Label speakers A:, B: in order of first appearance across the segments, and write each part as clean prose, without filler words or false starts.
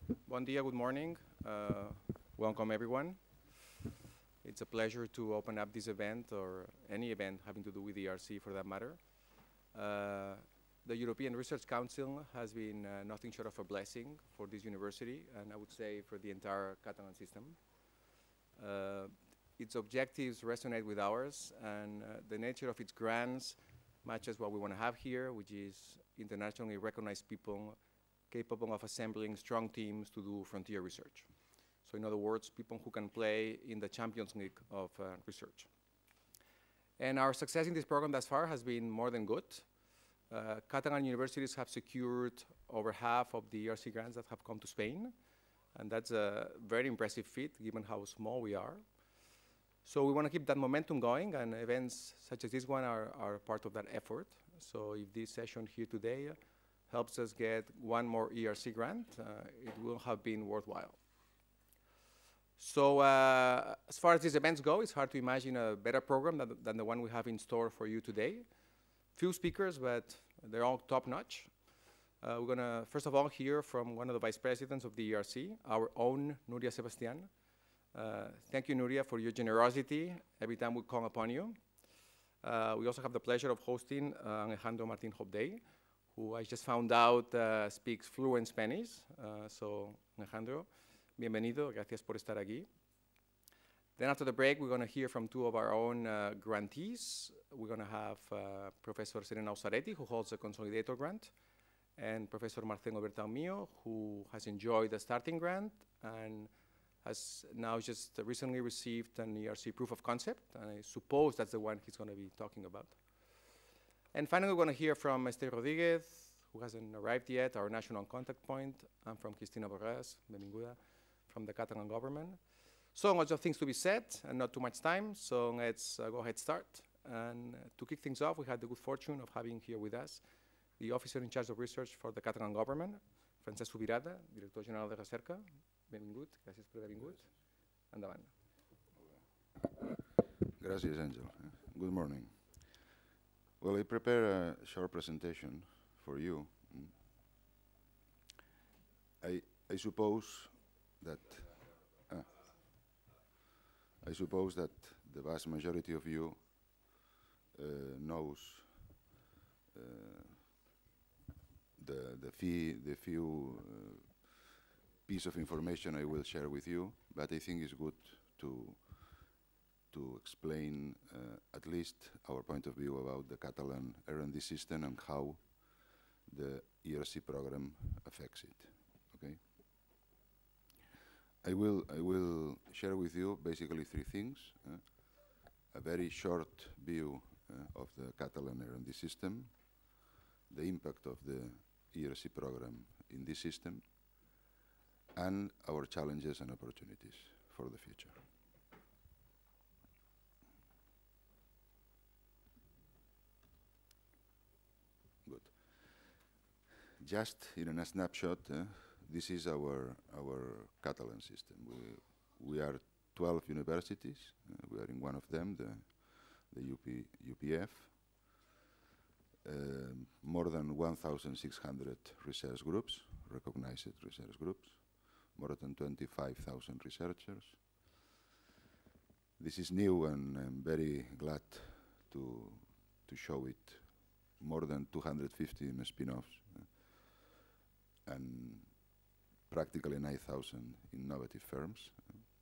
A: Bon dia, good morning. Welcome everyone. It's a pleasure to open up this event, or any event having to do with ERC for that matter. The European Research Council has been nothing short of a blessing for this university, and I would say for the entire Catalan system. Its objectives resonate with ours, and the nature of its grants matches what we want to have here, which is internationally recognized people capable of assembling strong teams to do frontier research. So in other words, people who can play in the Champions League of research. And our success in this program thus far has been more than good. Catalan universities have secured over half of the ERC grants that have come to Spain. And that's a very impressive feat, given how small we are. So we want to keep that momentum going, and events such as this one are part of that effort. So if this session here today helps us get one more ERC grant, it will have been worthwhile. So as far as these events go, it's hard to imagine a better program than the one we have in store for you today. Few speakers, but they're all top-notch. We're going to, first of all, hear from one of the vice presidents of the ERC, our own Nuria Sebastian. Thank you, Nuria, for your generosity every time we call upon you. We also have the pleasure of hosting Alejandro Martín Hobday, who I just found out speaks fluent Spanish. So, Alejandro, bienvenido, gracias por estar aquí. Then after the break, we're going to hear from two of our own grantees. We're going to have Professor Serena Ossaretti, who holds a Consolidator grant, and Professor Marcelo Bertalmio, who has enjoyed the starting grant and has now just recently received an ERC proof of concept. And I suppose that's the one he's going to be talking about. And finally, we're going to hear from Esther Rodriguez, who hasn't arrived yet, our national contact point. I'm from Cristina Borràs, benvinguda, from the Catalan government. So lots of things to be said and not too much time, so let's go ahead and start. And to kick things off, we had the good fortune of having here with us the officer in charge of research for the Catalan government, Francesc Subirata, Director General de Recerca. Benvingut, gràcies per haver vingut. Endavant.
B: Gracias, Angel. Good morning. Well, I prepared a short presentation for you. I suppose that the vast majority of you knows the few piece of information I will share with you, but I think it's good to explain at least our point of view about the Catalan R&D system and how the ERC program affects it. Okay. I will share with you basically three things: a very short view of the Catalan R&D system, the impact of the ERC program in this system, and our challenges and opportunities for the future. Good. Just in a snapshot, this is our Catalan system. We are 12 universities. We are in one of them, the UPF. More than 1,600 research groups, recognized research groups. More than 25,000 researchers. This is new, and I'm very glad to show it. More than 250 spin-offs, and practically 9,000 innovative firms.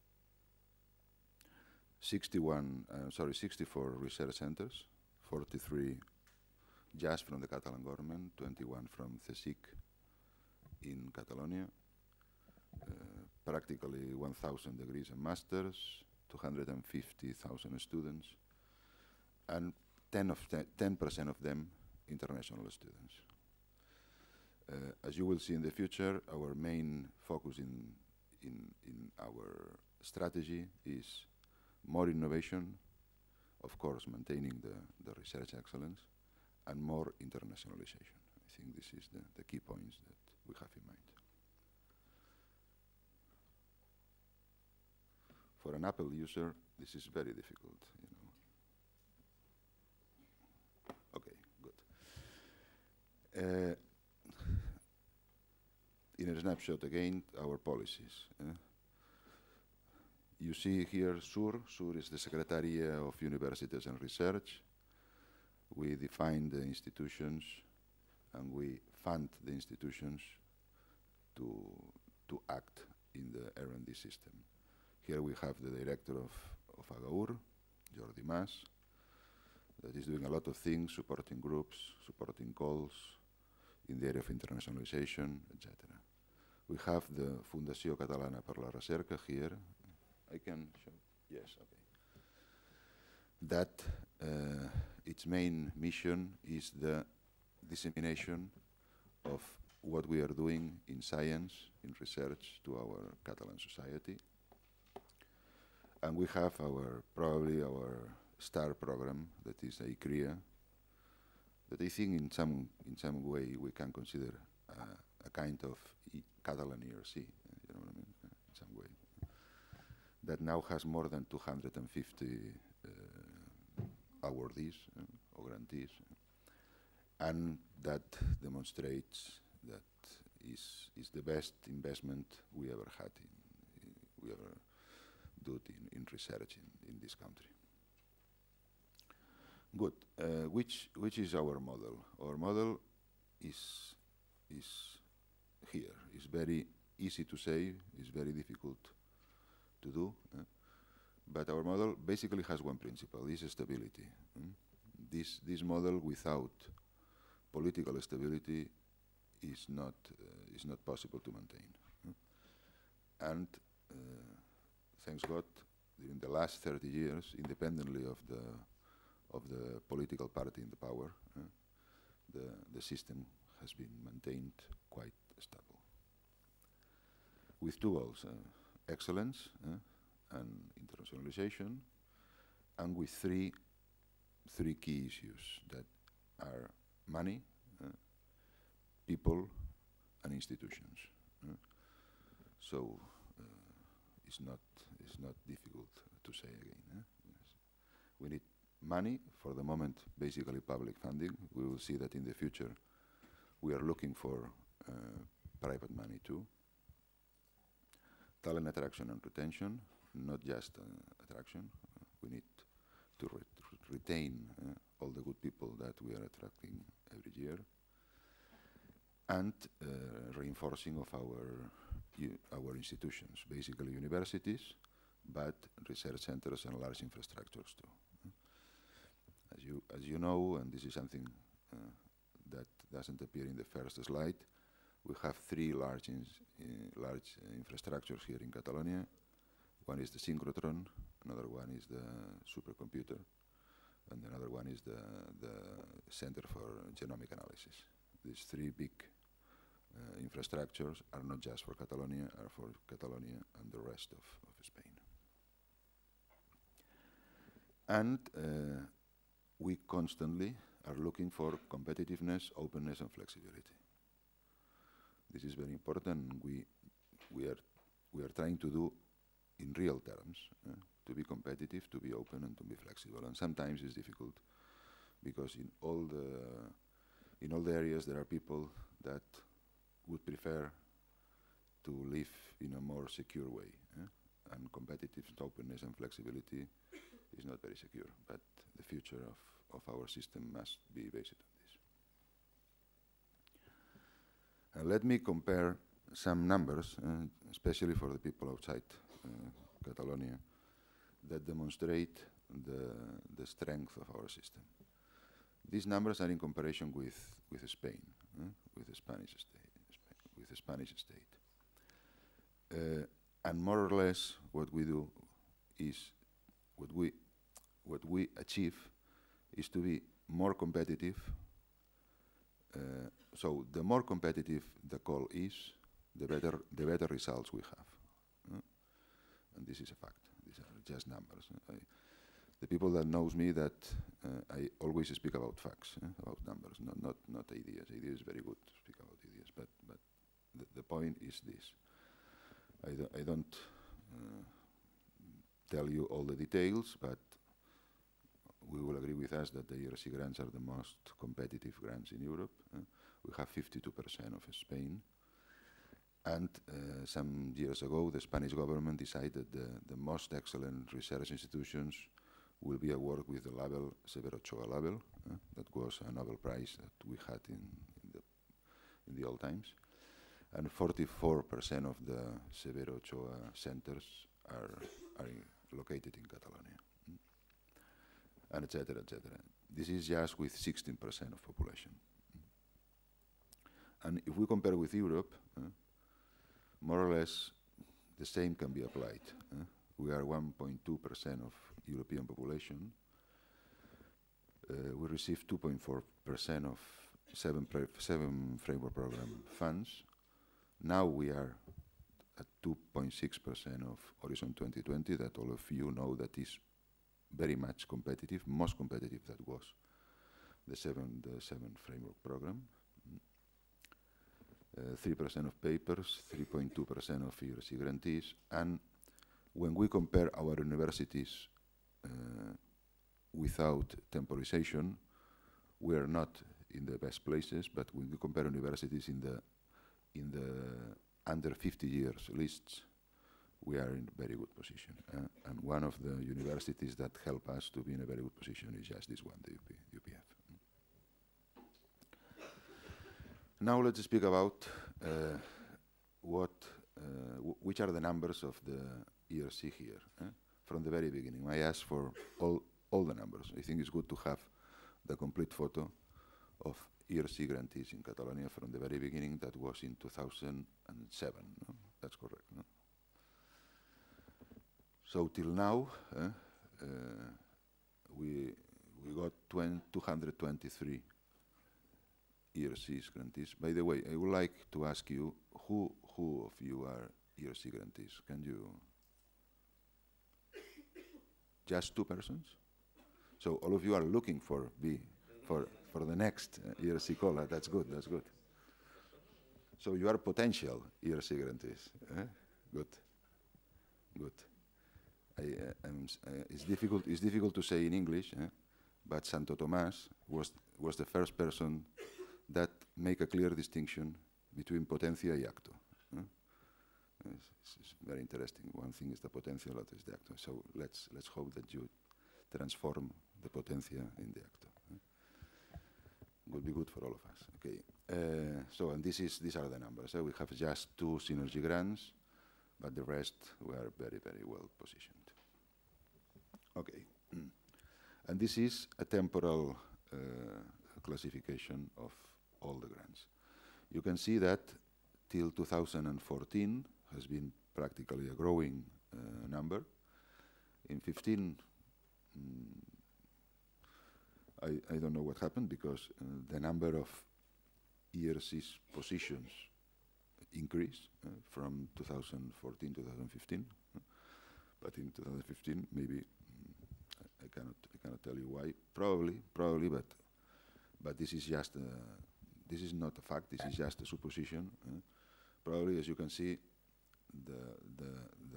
B: 64 research centers, 43 just from the Catalan government, 21 from CSIC in Catalonia. Practically 1,000 degrees and masters, 250,000 students, and 10% of them international students. As you will see in the future, our main focus in our strategy is more innovation, of course maintaining the research excellence, and more internationalization. I think this is the key points that we have in mind. For an Apple user, this is very difficult, you know. Okay, good. in a snapshot again, our policies. You see here SUR. SUR is the Secretariat of Universities and Research. We define the institutions and we fund the institutions to act in the R&D system. Here we have the director of Agaur, Jordi Mas, that is doing a lot of things, supporting groups, supporting calls in the area of internationalization, etc. We have the Fundació Catalana per la Recerca here. I can show, yes, okay. That its main mission is the dissemination of what we are doing in science, in research to our Catalan society. And we have probably our star program, that is ICRIA, that I think in some way we can consider a kind of Catalan ERC, you know what I mean, in some way. That now has more than 250 awardees or grantees, and that demonstrates that is the best investment we ever had we ever did in research in this country. Good. Which is our model? Our model is here. It's very easy to say. It's very difficult to do. But our model basically has one principle: is stability. This model without political stability is not possible to maintain. And thanks God, during the last 30 years, independently of the political party in the power, the system has been maintained quite stable. With two goals: excellence and internationalization, and with three key issues that are money, people, and institutions. So it's not difficult to say again. Yes. We need money for the moment, basically public funding. We will see that in the future we are looking for private money too. Talent attraction and retention, not just attraction. We need to retain all the good people that we are attracting every year, and reinforcing of our institutions, basically universities, but research centers and large infrastructures too. As you know, and this is something that doesn't appear in the first slide, we have three large infrastructures here in Catalonia. One is the synchrotron, another one is the supercomputer, and another one is the Center for Genomic Analysis. These three big infrastructures are not just for Catalonia, are for Catalonia and the rest of Spain. And we constantly are looking for competitiveness, openness, and flexibility. This is very important. We are trying to do in real terms, to be competitive, to be open, and to be flexible. And sometimes it's difficult because in all the areas there are people that would prefer to live in a more secure way. And competitive openness and flexibility is not very secure, but the future of our system must be based on this. And let me compare some numbers, especially for the people outside Catalonia, that demonstrate the strength of our system. These numbers are in comparison with Spain, with the Spanish state. And more or less what we do is, what we achieve is to be more competitive. So the more competitive the call is, the better results we have. And this is a fact. These are just numbers. The people that knows me, that I always speak about facts, about numbers, not ideas. Ideas is very good to speak about ideas, but the point is this. I don't tell you all the details, but we will agree with us that the ERC grants are the most competitive grants in Europe. We have 52% of Spain, And some years ago, the Spanish government decided the most excellent research institutions will be awarded with the label Severo Ochoa label. That was a Nobel Prize that we had in the old times. And 44% of the Severo Ochoa centers are located in Catalonia, and etc., etc. This is just with 16% of population. And if we compare with Europe, more or less the same can be applied. We are 1.2% of European population. We receive 2.4% of seven framework program funds. Now we are at 2.6% of Horizon 2020, that all of you know that is very much competitive, most competitive that was the seven framework program. 3% of papers, 3.2% of ERC grantees, and when we compare our universities without temporization, we are not in the best places, but when we compare universities in the under 50 years lists, we are in a very good position. And one of the universities that help us to be in a very good position is just this one, the UPF. Now let's speak about which are the numbers of the ERC here. From the very beginning, I asked for all the numbers. I think it's good to have the complete photo of ERC grantees in Catalonia from the very beginning. That was in 2007. No? That's correct. No? So till now, we got 223 ERCs grantees. By the way, I would like to ask you, who of you are ERC grantees? Can you? Just 2 persons? So all of you are looking for the next ERC caller. That's good, that's good. So you are potential ERC grantees. Good, good. It's difficult to say in English, but Santo Tomás was the first person that make a clear distinction between potencia y acto. It's very interesting. One thing is the potencia, the other is the acto. So let's hope that you transform the potencia in the acto. Would be good for all of us. Okay. So and these are the numbers. We have just 2 synergy grants, but the rest we are very, very well positioned. Okay. And this is a temporal classification of all the grants. You can see that till 2014 has been practically a growing number. In 15, I don't know what happened because the number of ERC's positions increased from 2014 to 2015. But in 2015, maybe I cannot tell you why. Probably, but this is just this is not a fact. This is just a supposition. Probably, as you can see, the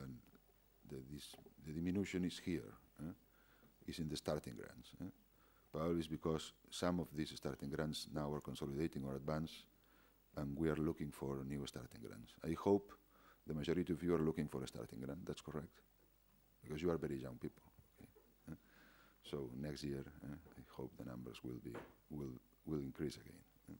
B: diminution is here. Is in the starting grants. Probably it's because some of these starting grants now are consolidating or advanced, and we are looking for new starting grants. I hope the majority of you are looking for a starting grant. That's correct, because you are very young people. Okay? So next year, I hope the numbers will increase again.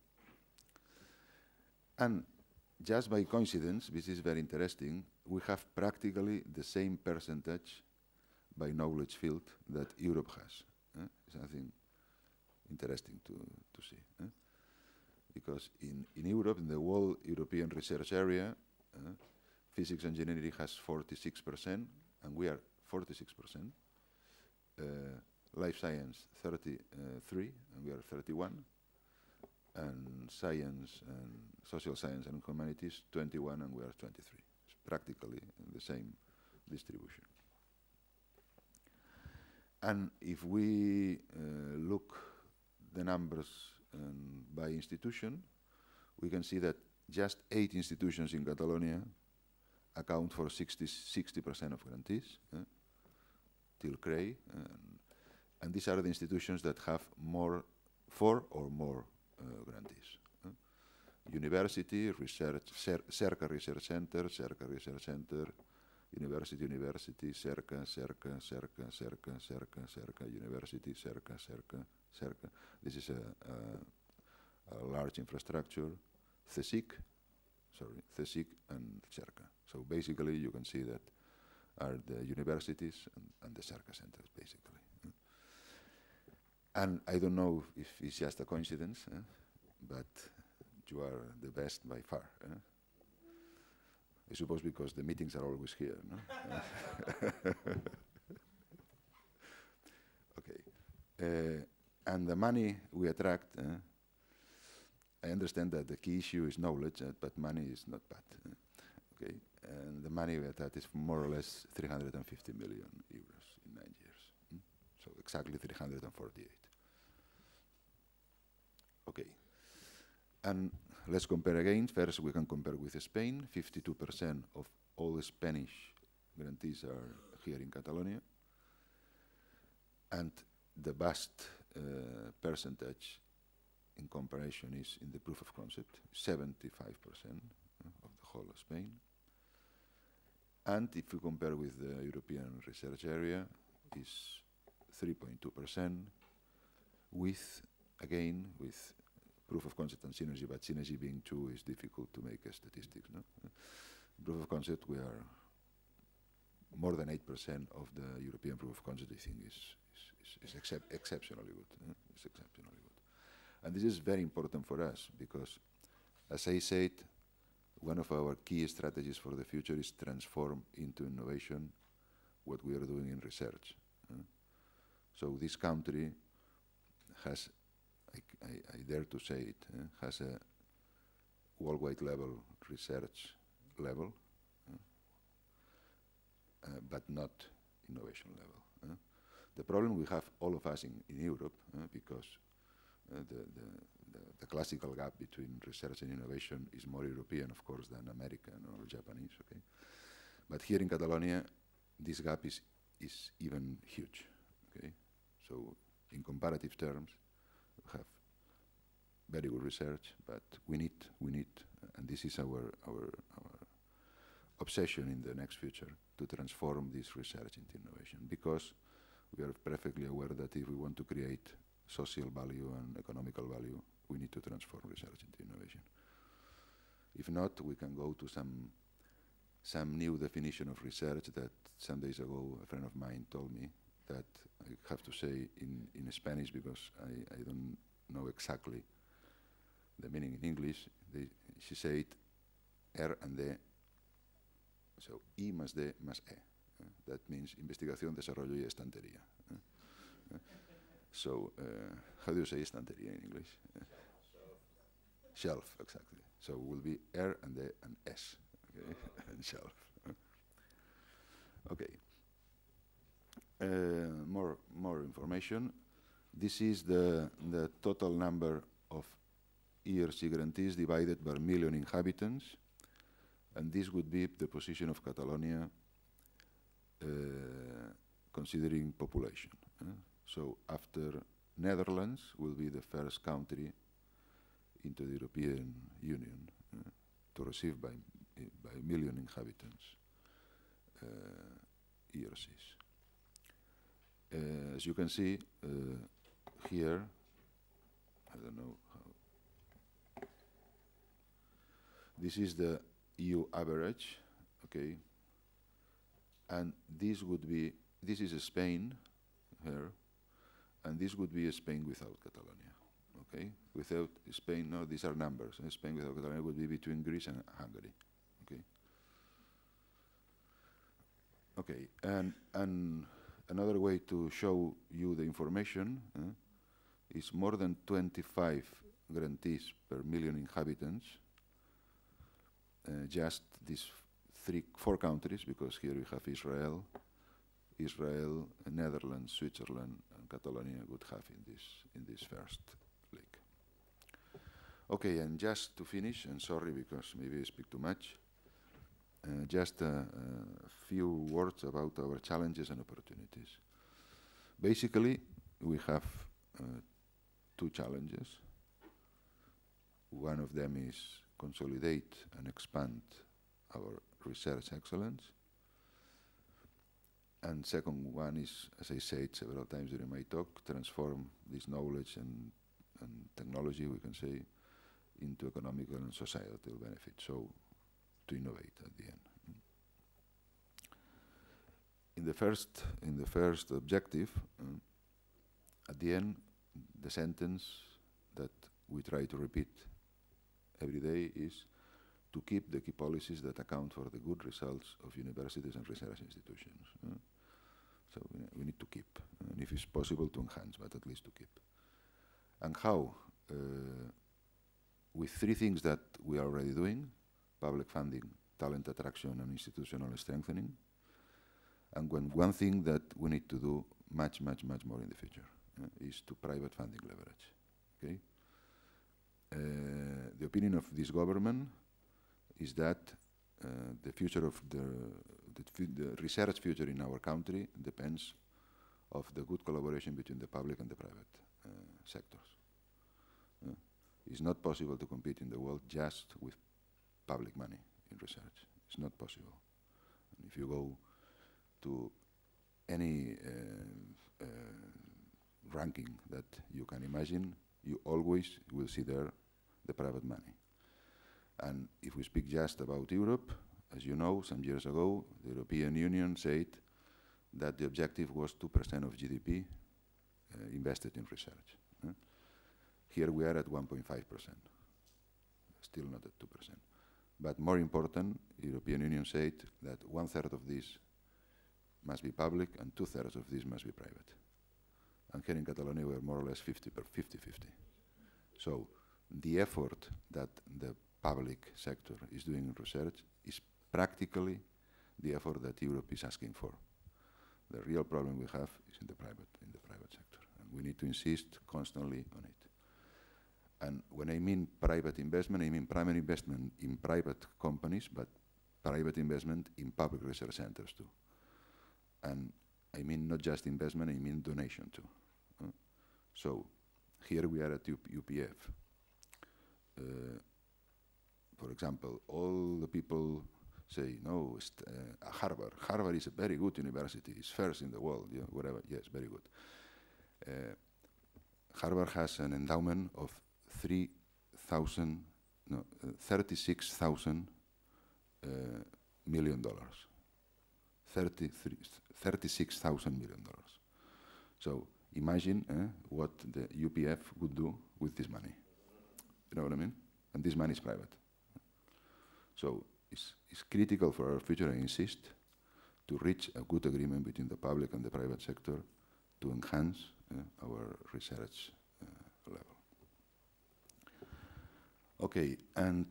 B: And just by coincidence, this is very interesting, we have practically the same percentage by knowledge field that Europe has. Something interesting to see. Because in Europe, in the whole European research area, physics engineering has 46%, and we are 46%. Life science, 33, and we are 31. And science and social science and humanities, 21, and we are 23. It's practically the same distribution. And if we look the numbers by institution, we can see that just 8 institutions in Catalonia account for 60% of grantees, till CREI, and these are the institutions that have 4 or more grantees. university, research, CERCA Research Center, CERCA Research Center, university, university, CERCA, CERCA, CERCA, CERCA, CERCA, CERCA, university, CERCA, CERCA, CERCA. This is a large infrastructure, CSIC, and CERCA. So basically you can see that are the universities and the CERCA centers, basically. And I don't know if it's just a coincidence, but you are the best by far. I suppose because the meetings are always here, no? Okay. And the money we attract, I understand that the key issue is knowledge, but money is not bad. Okay. And the money we attract is more or less 350 million euros in 9 years. So exactly 348. Okay. And let's compare again. First, we can compare with Spain. 52% of all the Spanish grantees are here in Catalonia. And the vast percentage in comparison is in the proof of concept, 75% of the whole of Spain. And if we compare with the European research area, is 3.2%, with, again, with proof of concept and synergy, but synergy being 2 is difficult to make a statistics. No? Proof of concept, we are more than 8% of the European proof of concept, I think, is exceptionally good. It's exceptionally good. And this is very important for us because, as I said, one of our key strategies for the future is transform into innovation what we are doing in research. So this country has, I dare to say it, has a worldwide level research level, but not innovation level. The problem we have, all of us in Europe, because the classical gap between research and innovation is more European, of course, than American or Japanese. Okay, but here in Catalonia, this gap is even huge. Okay, so in comparative terms, we have very good research, but we need, and this is our obsession in the next future, to transform this research into innovation, because we are perfectly aware that if we want to create social value and economical value, we need to transform research into innovation. If not, we can go to some new definition of research that some days ago a friend of mine told me that I have to say in Spanish because I don't know exactly the meaning in English. She said R and D, so I más D más E. That means investigación, desarrollo y estantería. So, how do you say estantería in English? Shelf, exactly. So it will be R and D and S, okay? And shelf. Okay. More information. This is the total number of ERC grantees divided by million inhabitants, and this would be the position of Catalonia considering population. So after Netherlands will be the first country into the European Union to receive by million inhabitants ERCs. As you can see here, I don't know how, this is the EU average, okay, and this would be, this is Spain here, and this would be Spain without Catalonia, okay? Without Spain, no, these are numbers. Spain without Catalonia would be between Greece and Hungary, okay? Okay, and another way to show you the information is more than 25 grantees per million inhabitants, just these 4 countries, because here we have Israel, Netherlands, Switzerland, and Catalonia would have in this first league. Okay, and just to finish, and sorry because maybe I speak too much, just a few words about our challenges and opportunities. Basically, we have 2 challenges. One of them is consolidate and expand our research excellence. And second one is, as I said several times during my talk, transform this knowledge and technology, we can say, into economical and societal benefit. So to innovate at the end. In the first objective, at the end, the sentence that we try to repeat every day is to keep the key policies that account for the good results of universities and research institutions. So we need to keep, and if it's possible to enhance, but at least to keep. And how? With three things that we are already doing: public funding, talent attraction, and institutional strengthening. And one thing that we need to do much more in the future is to private funding leverage. Okay? The opinion of this government is that the future of the research future in our country depends of the good collaboration between the public and the private sectors. It's not possible to compete in the world just with public money in research. It's not possible. And if you go to any ranking that you can imagine, you always will see there the private money. And if we speak just about Europe, as you know, some years ago, the European Union said that the objective was 2% of GDP invested in research. Here we are at 1.5%, still not at 2%. But more important, the European Union said that 1/3 of this must be public and 2/3 of this must be private. And here in Catalonia, we're more or less 50-50. So the effort that the public sector is doing in research is practically the effort that Europe is asking for. The real problem we have is in the private sector, and we need to insist constantly on it. And when I mean private investment, I mean primary investment in private companies, but private investment in public research centers too. And I mean not just investment, I mean donation too. So here we are at UPF. For example, all the people say, no, Harvard. Harvard is a very good university. It's first in the world, yeah, whatever. Yes, very good. Harvard has an endowment of $36,000 million. $36,000 million. So imagine what the UPF would do with this money. You know what I mean? And this money is private. So it's critical for our future, I insist, to reach a good agreement between the public and the private sector to enhance our research level. Okay, and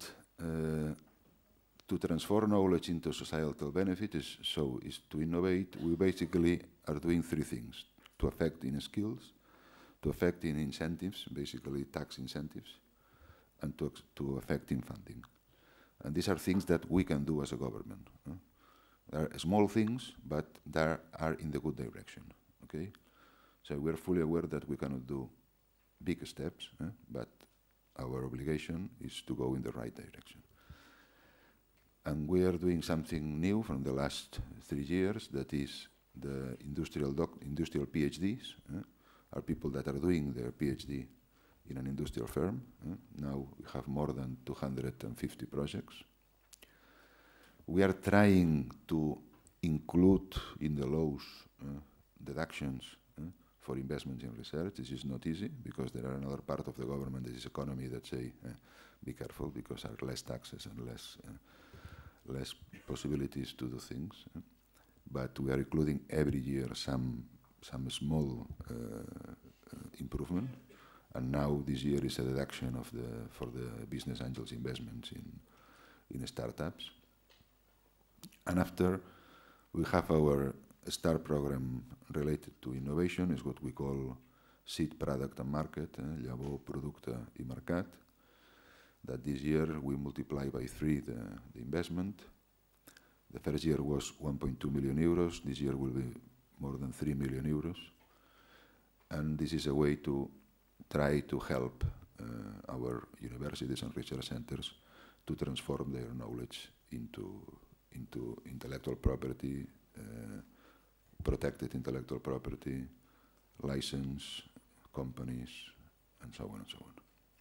B: to transform knowledge into societal benefit is to innovate. We basically are doing three things: to affect in skills, to affect in incentives, basically tax incentives, and to affect in funding. And these are things that we can do as a government. They are small things, but they are in the good direction. Okay, so we are fully aware that we cannot do big steps, but our obligation is to go in the right direction. And we are doing something new from the last 3 years, that is the industrial PhDs, are people that are doing their PhD in an industrial firm. Now we have more than 250 projects. We are trying to include in the laws deductions for investments in research. This is not easy because there are another part of the government, this is economy, that say, be careful because there are less taxes and less possibilities to do things. But we are including every year some small improvement. And now this year is a deduction for the business angels investments in startups. And after, we have our STAR program related to innovation, is what we call Seed, Product and Market, Llavor, Producte i Mercat, that this year we multiply by 3 the investment. The first year was 1.2 million euros, this year will be more than 3 million euros. And this is a way to try to help our universities and research centers to transform their knowledge into intellectual property, protected intellectual property, license, companies, and so on and so on.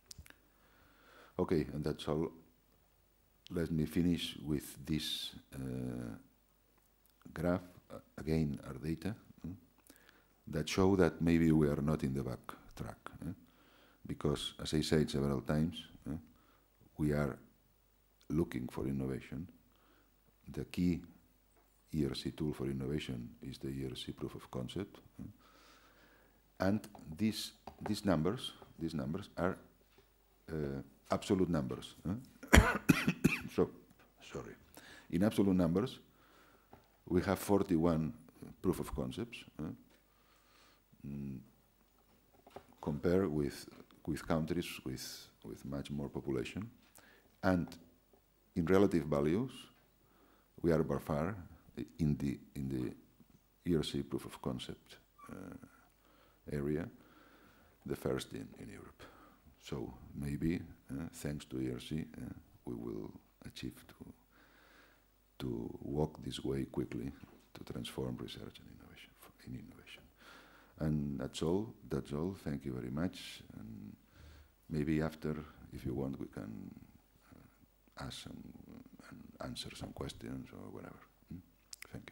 B: Okay, and that's all. Let me finish with this graph. Again, our data that show that maybe we are not in the back track. Because, as I said several times, we are looking for innovation. The key ERC tool for innovation is the ERC proof of concept. And these numbers are absolute numbers. So, sorry. In absolute numbers, we have 41 proof of concepts. Compare with countries with much more population. And in relative values, we are by far in the ERC proof of concept area, the first in Europe. So maybe, thanks to ERC, we will achieve to walk this way quickly to transform research and innovation. And that's all. Thank you very much. And maybe after, if you want, we can ask and answer some questions or whatever. Thank you.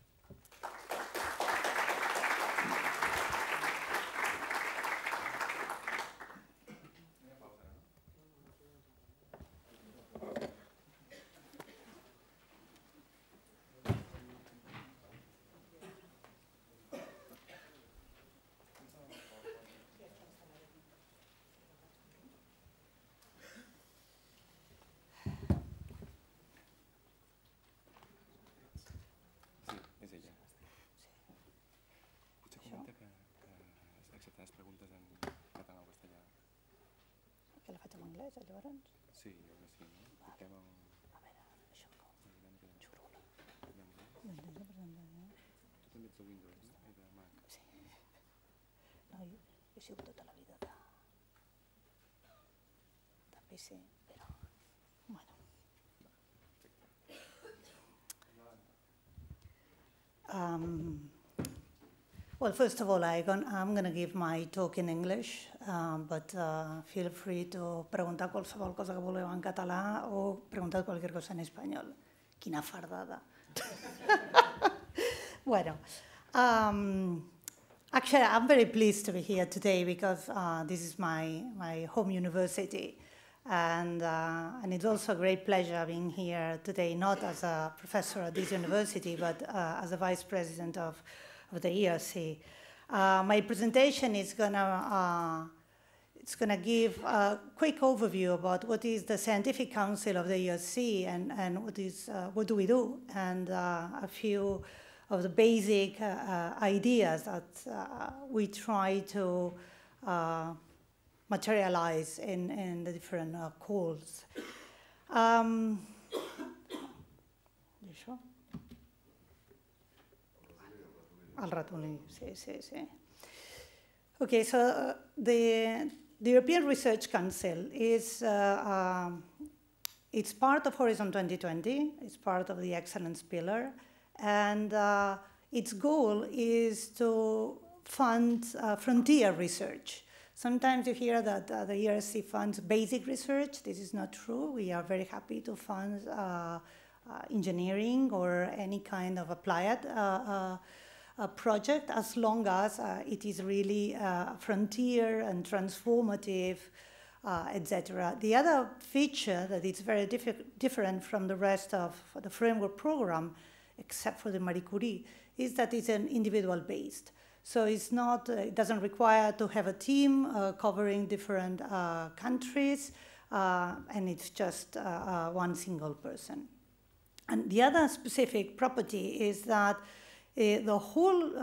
C: Que la faig en anglès, llavors?
A: Sí, jo que sí, no? Fiquem en...
C: A veure, això com... Xurula.
A: Tu també ets de Windows, no? I de Mac.
C: Sí. No, jo he sigut tota la vida de PC, però... Bueno. Well, first of all, I'm going to give my talk in English, but feel free to preguntar qualsevol cosa que vulgueu en català o preguntar cualquier cosa en espanyol. Quina fardada. Bueno, actually, I'm very pleased to be here today because this is my home university. And it's also a great pleasure being here today, not as a professor at this university, but as a vice president of the ERC. My presentation is gonna give a quick overview about what is the Scientific Council of the ERC and what do we do, and a few of the basic ideas that we try to materialize in the different calls. Al ratolí, sí. Okay, so the European Research Council is it's part of Horizon 2020. It's part of the Excellence Pillar, and its goal is to fund frontier research. Sometimes you hear that the ERC funds basic research. This is not true. We are very happy to fund engineering or any kind of applied project, as long as it is really frontier and transformative, etc. The other feature that is very different from the rest of the framework program, except for the Marie Curie, is that it's an individual-based. So it's not, it doesn't require to have a team covering different countries, and it's just one single person. And the other specific property is that the whole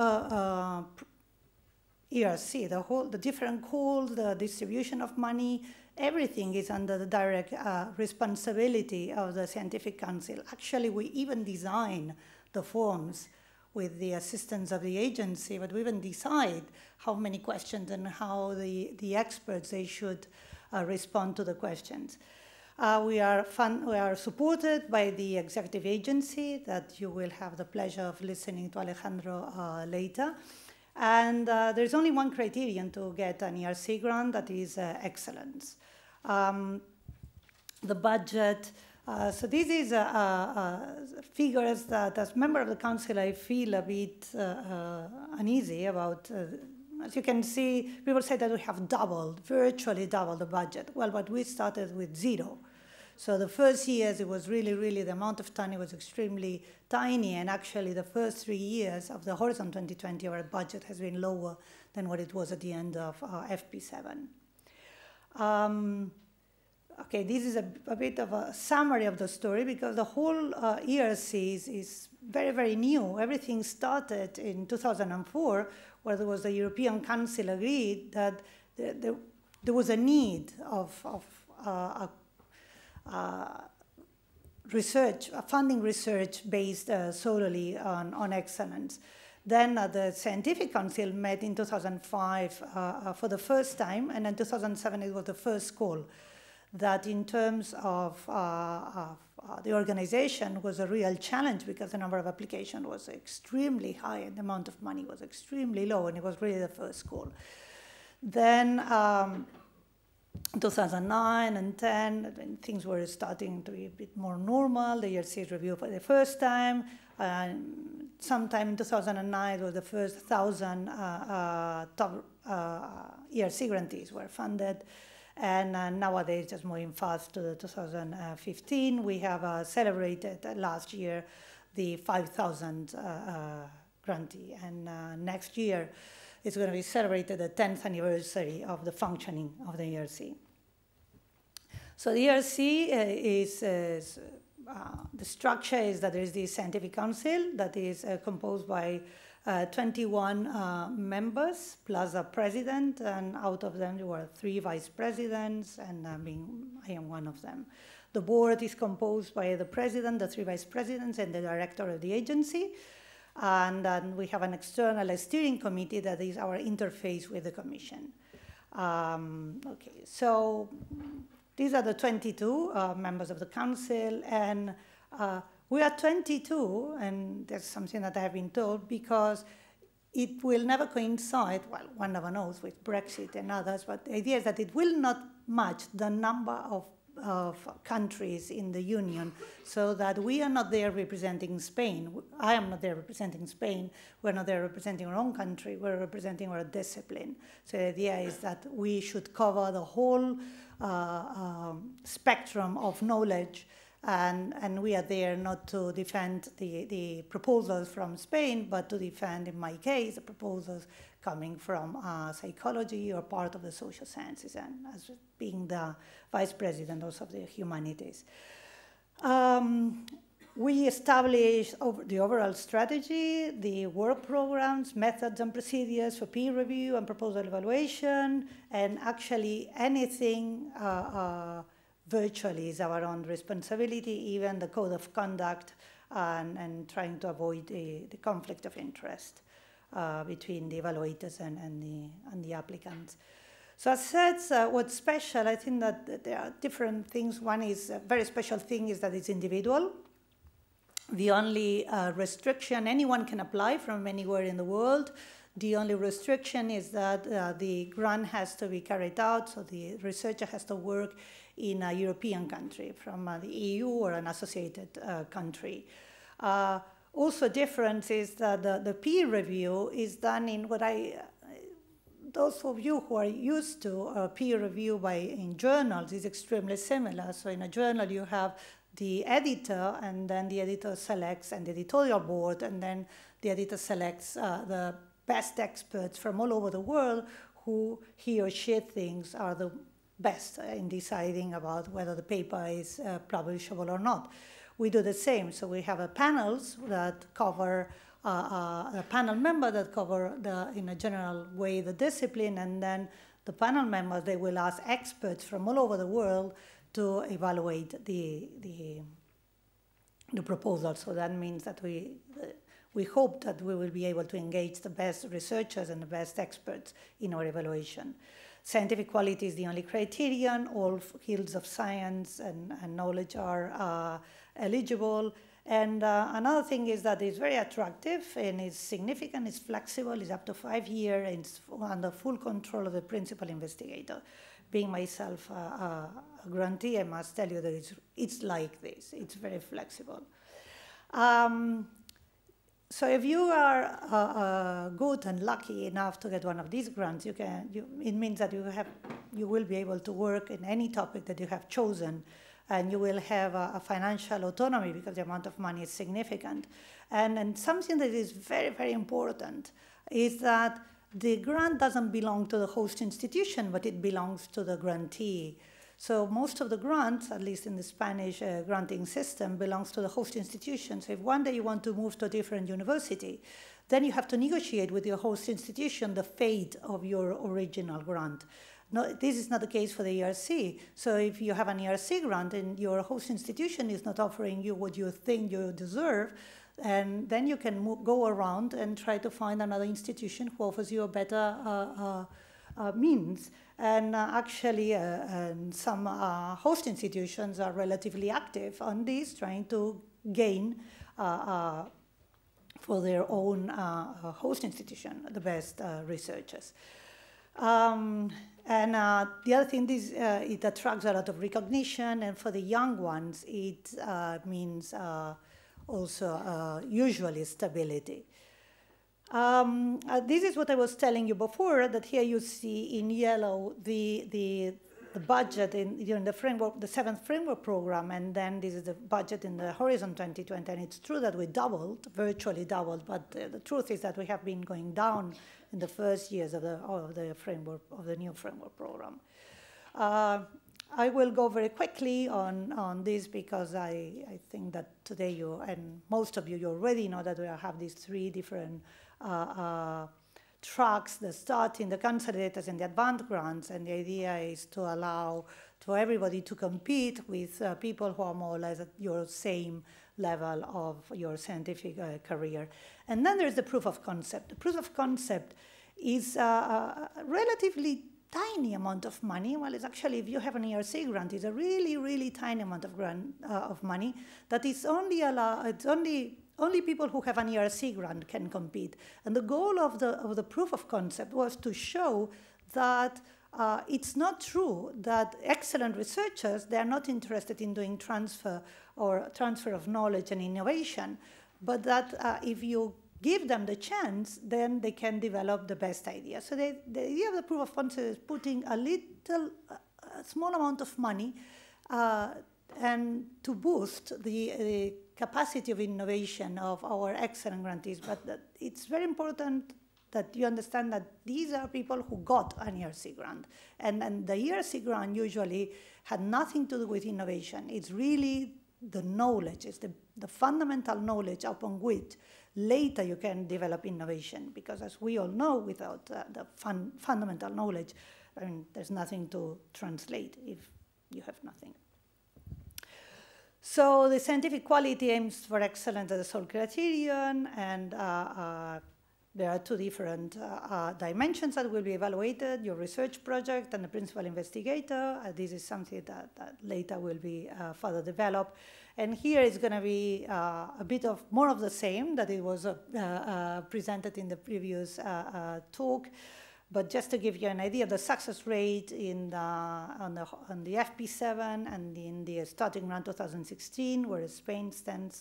C: ERC, the different calls, the distribution of money, everything is under the direct responsibility of the Scientific Council. Actually, we even design the forms with the assistance of the agency, but we even decide how many questions and how the experts they should respond to the questions. We are supported by the executive agency that you will have the pleasure of listening to Alejandro later. And there's only one criterion to get an ERC grant, that is excellence. The budget, so this is figures that as member of the council I feel a bit uneasy about. As you can see, people say that we have virtually doubled the budget. Well, but we started with 0. So the first years, it was really, the amount of money was extremely tiny, and actually the first 3 years of the Horizon 2020, our budget has been lower than what it was at the end of FP7. Okay, this is a bit of a summary of the story, because the whole ERC is very new. Everything started in 2004, where there was the European Council agreed that there was a need of funding research based solely on excellence. Then the Scientific Council met in 2005 for the first time, and in 2007 it was the first call that in terms of the organization was a real challenge, because the number of applications was extremely high and the amount of money was extremely low, and it was really the first call. Then 2009 and 10, when things were starting to be a bit more normal, the ERC review for the first time. Sometime in 2009, it was the first 1,000 top ERC grantees were funded. And nowadays, just moving fast to 2015, we have celebrated last year the 5,000 grantee. And next year, it's going to be celebrated the 10th anniversary of the functioning of the ERC. So the ERC the structure is that there is the Scientific Council that is composed by 21 members plus a president, and out of them there were 3 vice presidents, and I am one of them. The board is composed by the president, the 3 vice presidents, and the director of the agency. And then we have an external steering committee that is our interface with the commission. Okay, so these are the 22 members of the council, and we are 22, and that's something that I have been told, because it will never coincide, well, one never knows, with Brexit and others, but the idea is that it will not match the number of countries in the Union, so that we are not there representing Spain. I am not there representing Spain. We're not there representing our own country. We're representing our discipline. So the idea is that we should cover the whole spectrum of knowledge, and we are there not to defend the proposals from Spain, but to defend, in my case, the proposals coming from psychology or part of the social sciences, and as being the vice president also of the humanities. We established the overall strategy, the work programs, methods and procedures for peer review and proposal evaluation, and actually anything virtually is our own responsibility, even the code of conduct, and trying to avoid the conflict of interest between the evaluators and the applicants. So as said, what's special, I think that there are different things. One is, a very special thing is that it's individual. The only restriction, anyone can apply from anywhere in the world. The only restriction is that the grant has to be carried out, so the researcher has to work in a European country, from the EU or an associated country. Also different is that the peer review is done in what those of you who are used to peer review in journals is extremely similar. So in a journal you have the editor, and then the editor selects an editorial board, and then the editor selects the best experts from all over the world who he or she thinks are the best in deciding about whether the paper is publishable or not. We do the same. So we have panels that cover a panel member that cover in a general way the discipline, and then the panel members, they will ask experts from all over the world to evaluate the proposal. So that means that we we hope that we will be able to engage the best researchers and the best experts in our evaluation. Scientific quality is the only criterion. All fields of science and knowledge are eligible. And another thing is that it's very attractive and it's significant, it's flexible, it's up to 5 years, and it's under full control of the principal investigator. Being myself a grantee, I must tell you that it's like this. It's very flexible. So if you are good and lucky enough to get one of these grants, it means that you will be able to work in any topic that you have chosen, and you will have a financial autonomy because the amount of money is significant. And something that is very, very important is that the grant doesn't belong to the host institution, but it belongs to the grantee. So most of the grants, at least in the Spanish granting system, belongs to the host institution. So if one day you want to move to a different university, then you have to negotiate with your host institution the fate of your original grant. No, this is not the case for the ERC. So if you have an ERC grant and your host institution is not offering you what you think you deserve, and then you can go around and try to find another institution who offers you a better means. And actually, some host institutions are relatively active on this, trying to gain for their own host institution the best researchers. And the other thing is it attracts a lot of recognition, and for the young ones, it means also usually stability. This is what I was telling you before, that here you see in yellow the budget during the framework, the 7th framework program, and then this is the budget in the Horizon 2020. And it's true that we virtually doubled, but the truth is that we have been going down in the first years of the framework, of the new framework program. I will go very quickly on this because I think that today you, and most of you already know that we have these 3 different tracks, the starting, the consolidators, and the advanced grants. And the idea is to allow for everybody to compete with people who are more or less at your same level of your scientific career. And then there's the proof of concept. The proof of concept is a relatively tiny amount of money. Well, it's actually, if you have an ERC grant, it's a really, really tiny amount of money that is only people who have an ERC grant can compete. And the goal of the proof of concept was to show that it's not true that excellent researchers, they're not interested in doing transfer of knowledge and innovation, but that if you give them the chance, then they can develop the best idea. So the idea of the proof of concept is putting a small amount of money and to boost the capacity of innovation of our excellent grantees. But it's very important that you understand that these are people who got an ERC grant. And the ERC grant usually had nothing to do with innovation. It's really the knowledge, it's the fundamental knowledge upon which later you can develop innovation. Because as we all know, without the fundamental knowledge, I mean, there's nothing to translate if you have nothing. So the scientific quality aims for excellence as a sole criterion, and there are 2 different dimensions that will be evaluated, your research project and the principal investigator. This is something that later will be further developed. And here is going to be a bit of more of the same that it was presented in the previous talk. But just to give you an idea of the success rate on the FP7 and in the starting grant 2016, where Spain stands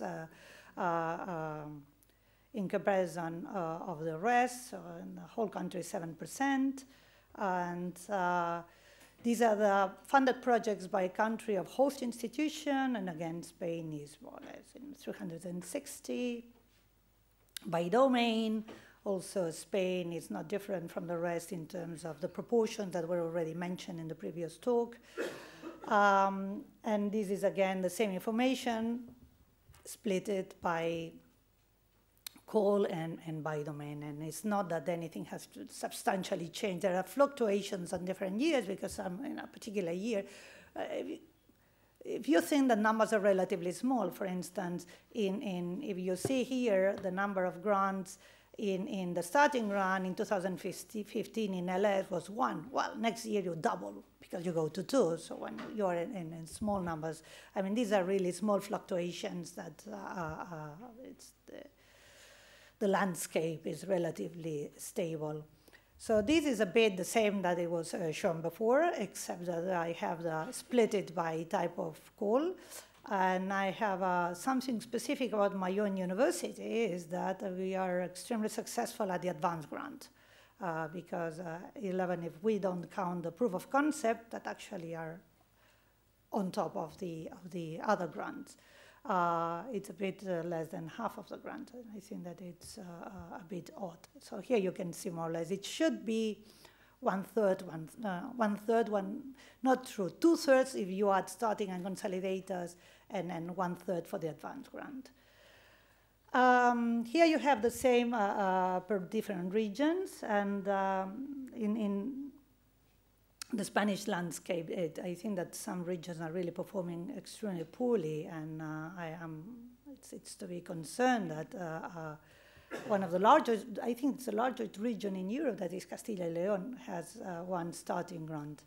C: in comparison of the rest, so in the whole country 7%. And these are the funded projects by country of host institution, and again, Spain is more or less in 360. By domain, also Spain is not different from the rest in terms of the proportions that were already mentioned in the previous talk. And this is again the same information, split it by call and by domain, and it's not that anything has to substantially change. There are fluctuations on different years because in a particular year, if you think the numbers are relatively small, for instance, if you see here the number of grants in the starting grant in 2015 in LS was 1. Well, next year you double because you go to 2. So when you're in small numbers, I mean, these are really small fluctuations that the landscape is relatively stable. So this is a bit the same that it was shown before, except that I have split it by type of call. And I have something specific about my own university is that we are extremely successful at the advanced grant because 11, if we don't count the proof of concept, that actually are on top of the other grants. It's a bit less than half of the grant. I think that it's a bit odd. So here you can see more or less. It should be 1/3, not true, 2/3 if you add starting and consolidators, and then 1/3 for the advanced grant. Here you have the same per different regions, and in the Spanish landscape, I think that some regions are really performing extremely poorly, and it's to be concerned that one of the largest, I think it's the largest region in Europe, that is Castilla y León, has one starting grant,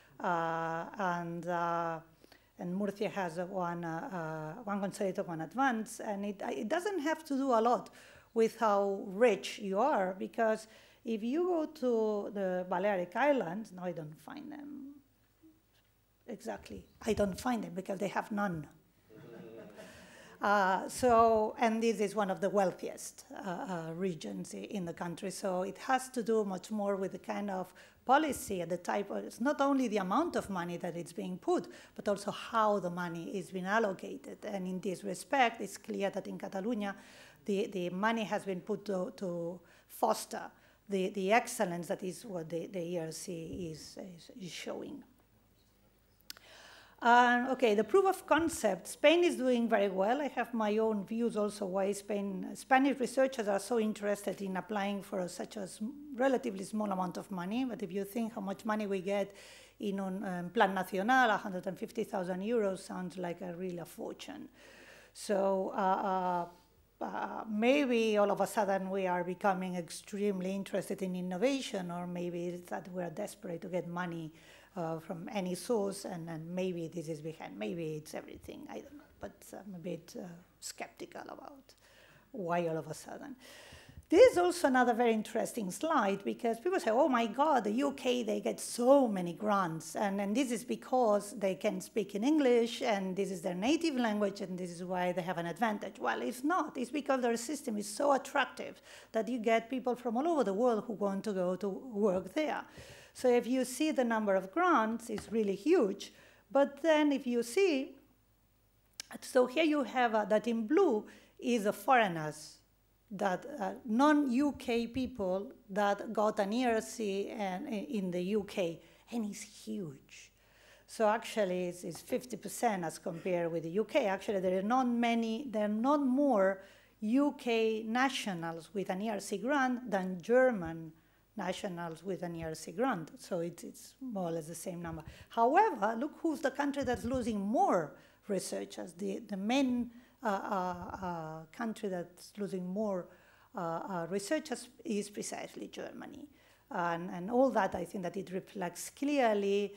C: and Murcia has one consolidated, one advanced, and it doesn't have to do a lot with how rich you are, because if you go to the Balearic Islands, no, I don't find them. Exactly, I don't find them because they have none. And this is one of the wealthiest regions in the country, so it has to do much more with the kind of policy and the type of, it's not only the amount of money that is being put, but also how the money is being allocated. And in this respect, it's clear that in Catalonia, the money has been put to foster the excellence that is what the ERC is showing. Okay, the proof of concept. Spain is doing very well. I have my own views also why Spanish researchers are so interested in applying for such a relatively small amount of money. But if you think how much money we get in Plan Nacional, 150,000 euros sounds like a real fortune. So maybe all of a sudden we are becoming extremely interested in innovation, or maybe it's that we're desperate to get money from any source, and maybe this is behind. Maybe it's everything, I don't know. But I'm a bit skeptical about why all of a sudden. This is also another very interesting slide, because people say, oh my God, the UK, they get so many grants. And this is because they can speak in English, and this is their native language, and this is why they have an advantage. Well, it's not. It's because their system is so attractive that you get people from all over the world who want to go to work there. So if you see the number of grants, it's really huge. But then if you see, so here you have that in blue is the foreigners, that non-UK people that got an ERC in the UK, and it's huge. So actually it's 50% as compared with the UK. Actually there are not more UK nationals with an ERC grant than German nationals with an ERC grant, so it's more or less the same number. However, look who's the country that's losing more researchers. The main country that's losing more researchers is precisely Germany. And all that, I think that it reflects clearly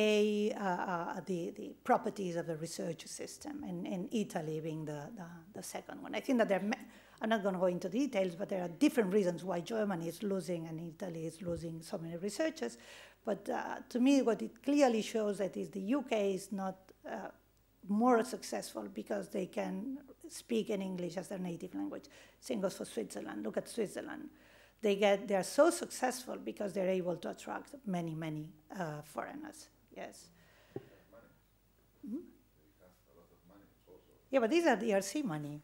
C: the properties of the research system, and Italy being the second one. I think that I'm not going to go into details, but there are different reasons why Germany is losing and Italy is losing so many researchers. But to me, what it clearly shows that is the UK is not more successful because they can speak in English as their native language. Same goes for Switzerland. Look at Switzerland. They are so successful because they're able to attract many, many foreigners. Yes. Mm-hmm. Yeah, but these are the ERC money.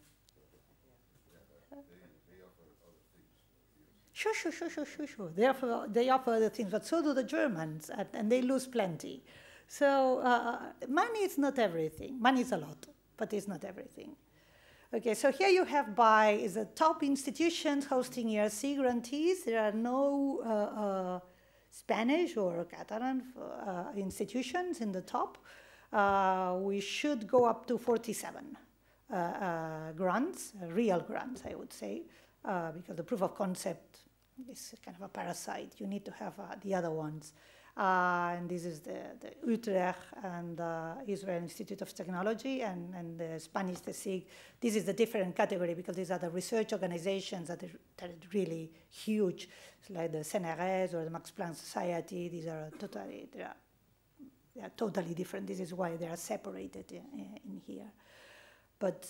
C: Sure. They offer other things, but so do the Germans, and they lose plenty. So money is not everything. Money is a lot, but it's not everything. Okay, so here you have is the top institutions hosting ERC grantees. There are no Spanish or Catalan institutions in the top. we should go up to 47 grants, real grants, I would say, because the proof of concept is kind of a parasite. You need to have the other ones. And this is the Utrecht and Israel Institute of Technology and the Spanish CSIC. This is the different category because these are the research organizations that are really huge. It's like the CNRS or the Max Planck Society. These are totally, they are totally different. This is why they are separated in here. But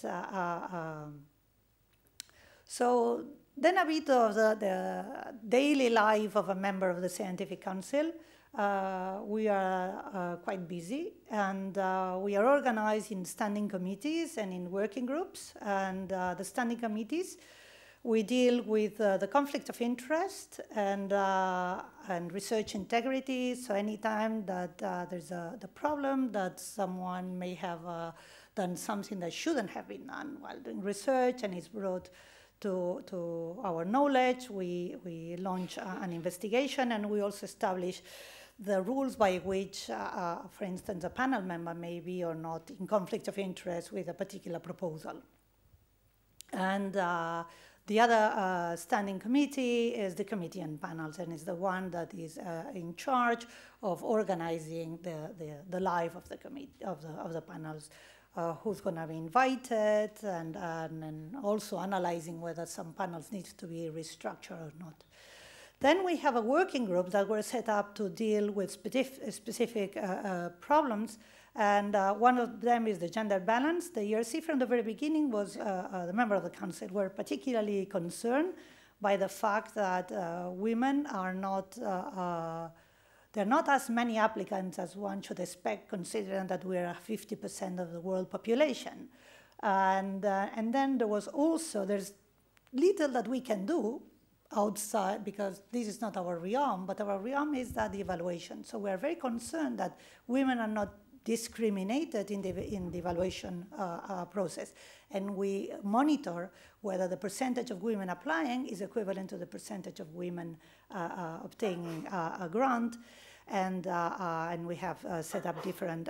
C: so then a bit of the daily life of a member of the Scientific Council. We are quite busy, and we are organized in standing committees and in working groups. And the standing committees, we deal with the conflict of interest and research integrity. So anytime that there's the problem that someone may have done something that shouldn't have been done while doing research and is brought to our knowledge, we launch an investigation, and we also establish the rules by which, for instance, a panel member may be or not in conflict of interest with a particular proposal. And the other standing committee is the Committee on Panels, and is the one that is in charge of organizing the life of the committee of the panels. Who's going to be invited, and also analyzing whether some panels need to be restructured or not. Then we have a working group that were set up to deal with specific problems, and one of them is the gender balance. The ERC from the very beginning was, the member of the council were particularly concerned by the fact that women are not, there are not as many applicants as one should expect, considering that we are 50% of the world population. And then there was also, there's little that we can do outside, because this is not our realm, but our realm is that the evaluation. So we are very concerned that women are not discriminated in the evaluation process. And we monitor whether the percentage of women applying is equivalent to the percentage of women obtaining a grant. And we have set up different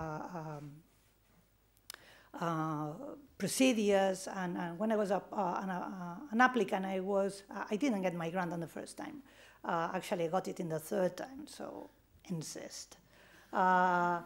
C: procedures, and when I was an applicant, I didn't get my grant on the first time. Actually, I got it in the third time, so insist. And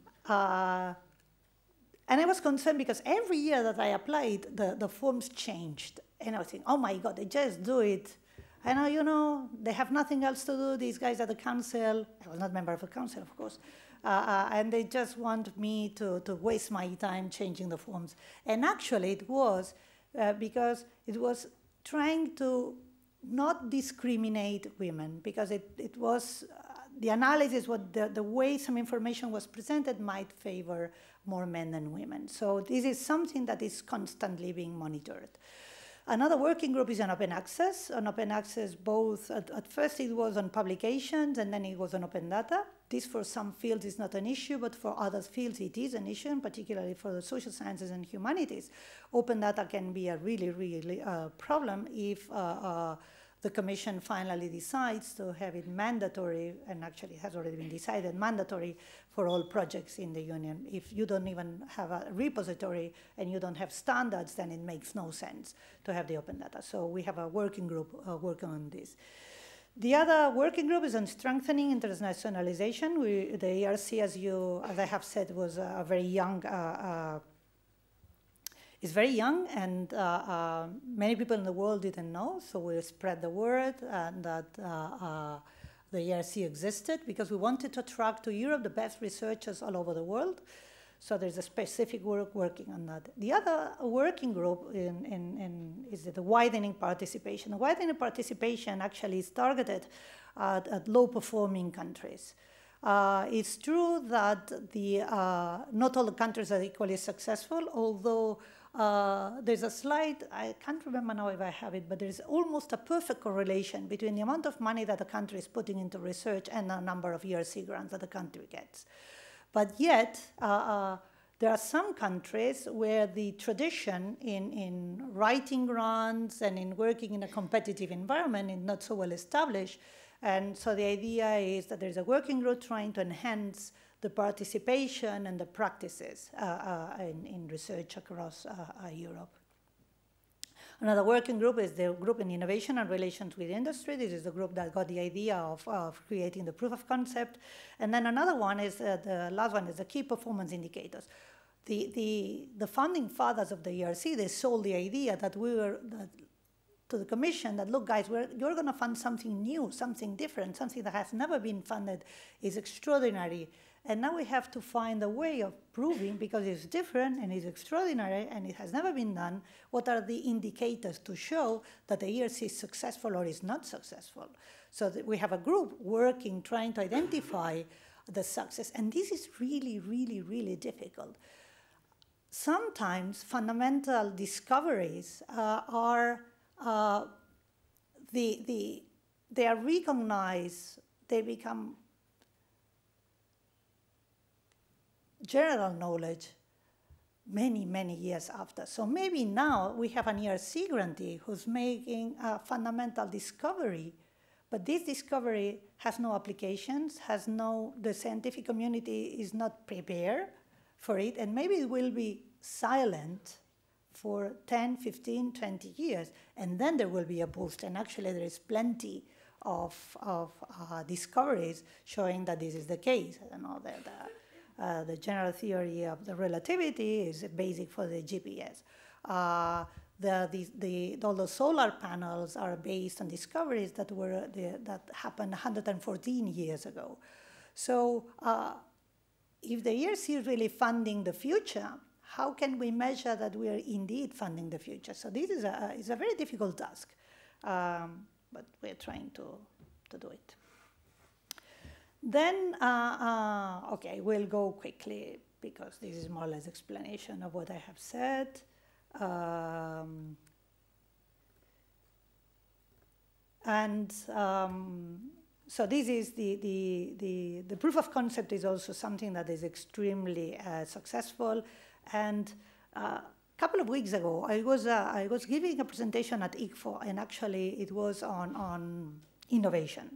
C: I was concerned because every year that I applied, the forms changed. And I was thinking, oh my God, they just do it. I know, you know, they have nothing else to do, these guys at the council. I was not a member of the council, of course. And they just want me to waste my time changing the forms. And actually it was because it was trying to not discriminate women, because it was, the analysis, the way some information was presented might favor more men than women. So this is something that is constantly being monitored. Another working group is on open access. On open access, both, at first it was on publications, and then it was on open data. This for some fields is not an issue, but for other fields it is an issue, and particularly for the social sciences and humanities. Open data can be a really problem if the Commission finally decides to have it mandatory, and actually it has already been decided, mandatory for all projects in the Union. If you don't even have a repository and you don't have standards, then it makes no sense to have the open data. So we have a working group working on this. The other working group is on strengthening internationalization. The ERC, as I have said, was a very young, is very young, and many people in the world didn't know, so we spread the word and that the ERC existed, because we wanted to attract to Europe the best researchers all over the world. So there's a specific work working on that. The other working group is the widening participation. The widening participation actually is targeted at low-performing countries. It's true that not all the countries are equally successful, although there's a slide, I can't remember now if I have it, but there's almost a perfect correlation between the amount of money that a country is putting into research and the number of ERC grants that the country gets. But yet, there are some countries where the tradition in writing grants and in working in a competitive environment is not so well established, And so the idea is that there's a working group trying to enhance the participation and the practices in research across Europe. Another working group is the group in innovation and relations with industry. This is the group that got the idea of creating the proof of concept. And then another one is, the last one is the key performance indicators. The founding fathers of the ERC, they sold the idea that to the Commission that, look, guys, you're going to fund something new, something different, something that has never been funded, is extraordinary. And now we have to find a way of proving, because it's different and it's extraordinary and it has never been done, what are the indicators to show that the ERC is successful or is not successful. So that we have a group working, trying to identify the success. And this is really, really, really difficult. Sometimes fundamental discoveries they are recognized, they become general knowledge many, many years after. So maybe now we have an ERC grantee who's making a fundamental discovery, but this discovery has no applications, the scientific community is not prepared for it, and maybe it will be silent for 10, 15, 20 years, and then there will be a boost. And actually there is plenty of discoveries showing that this is the case. I don't know, the general theory of the relativity is basic for the GPS. All the solar panels are based on discoveries that happened 114 years ago. So if the ERC is really funding the future, how can we measure that we are indeed funding the future? So this is a very difficult task, but we're trying to do it. Then, okay, we'll go quickly because this is more or less explanation of what I have said. So this is the proof of concept is also something that is extremely successful. And a couple of weeks ago, I was giving a presentation at ICFO, and actually it was on innovation.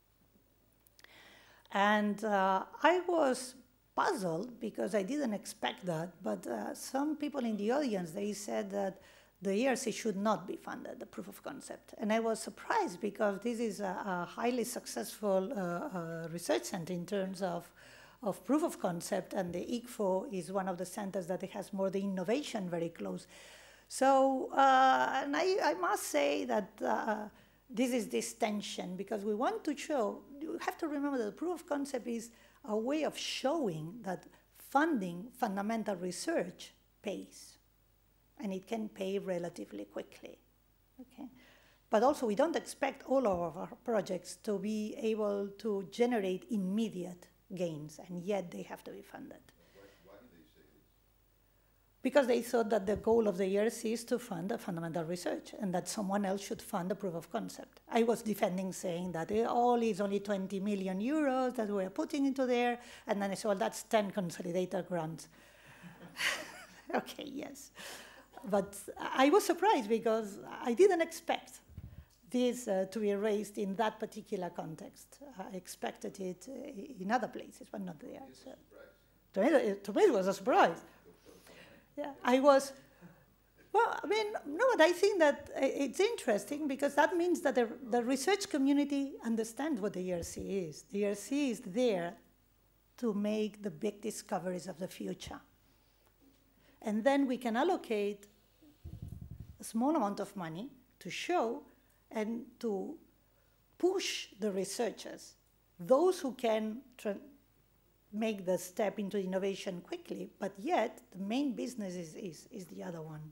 C: And I was puzzled because I didn't expect that, but some people in the audience, they said that the ERC should not be funded, the proof of concept. And I was surprised because this is a highly successful research center in terms of proof of concept, and the ICFO is one of the centers that has more the innovation very close. So, and I must say that this is this tension, because we want to show, you have to remember that the proof of concept is a way of showing that funding fundamental research pays, and it can pay relatively quickly, okay? But also we don't expect all of our projects to be able to generate immediate gains, and yet they have to be funded.
B: Why did they say this?
C: Because they thought that the goal of the ERC is to fund a fundamental research, and that someone else should fund the proof of concept. I was defending, saying that it all is only 20 million euros that we're putting into there, and then I said, well, that's 10 consolidator grants. Okay, yes. But I was surprised because I didn't expect this to be raised in that particular context. I expected it in other places, but not there. So. To me, it was a surprise. Yeah, I was, well, I mean, no, but I think that it's interesting because that means that the research community understands what the ERC is. The ERC is there to make the big discoveries of the future. And then we can allocate a small amount of money to show and to push the researchers, those who can make the step into innovation quickly, but yet the main business is the other one.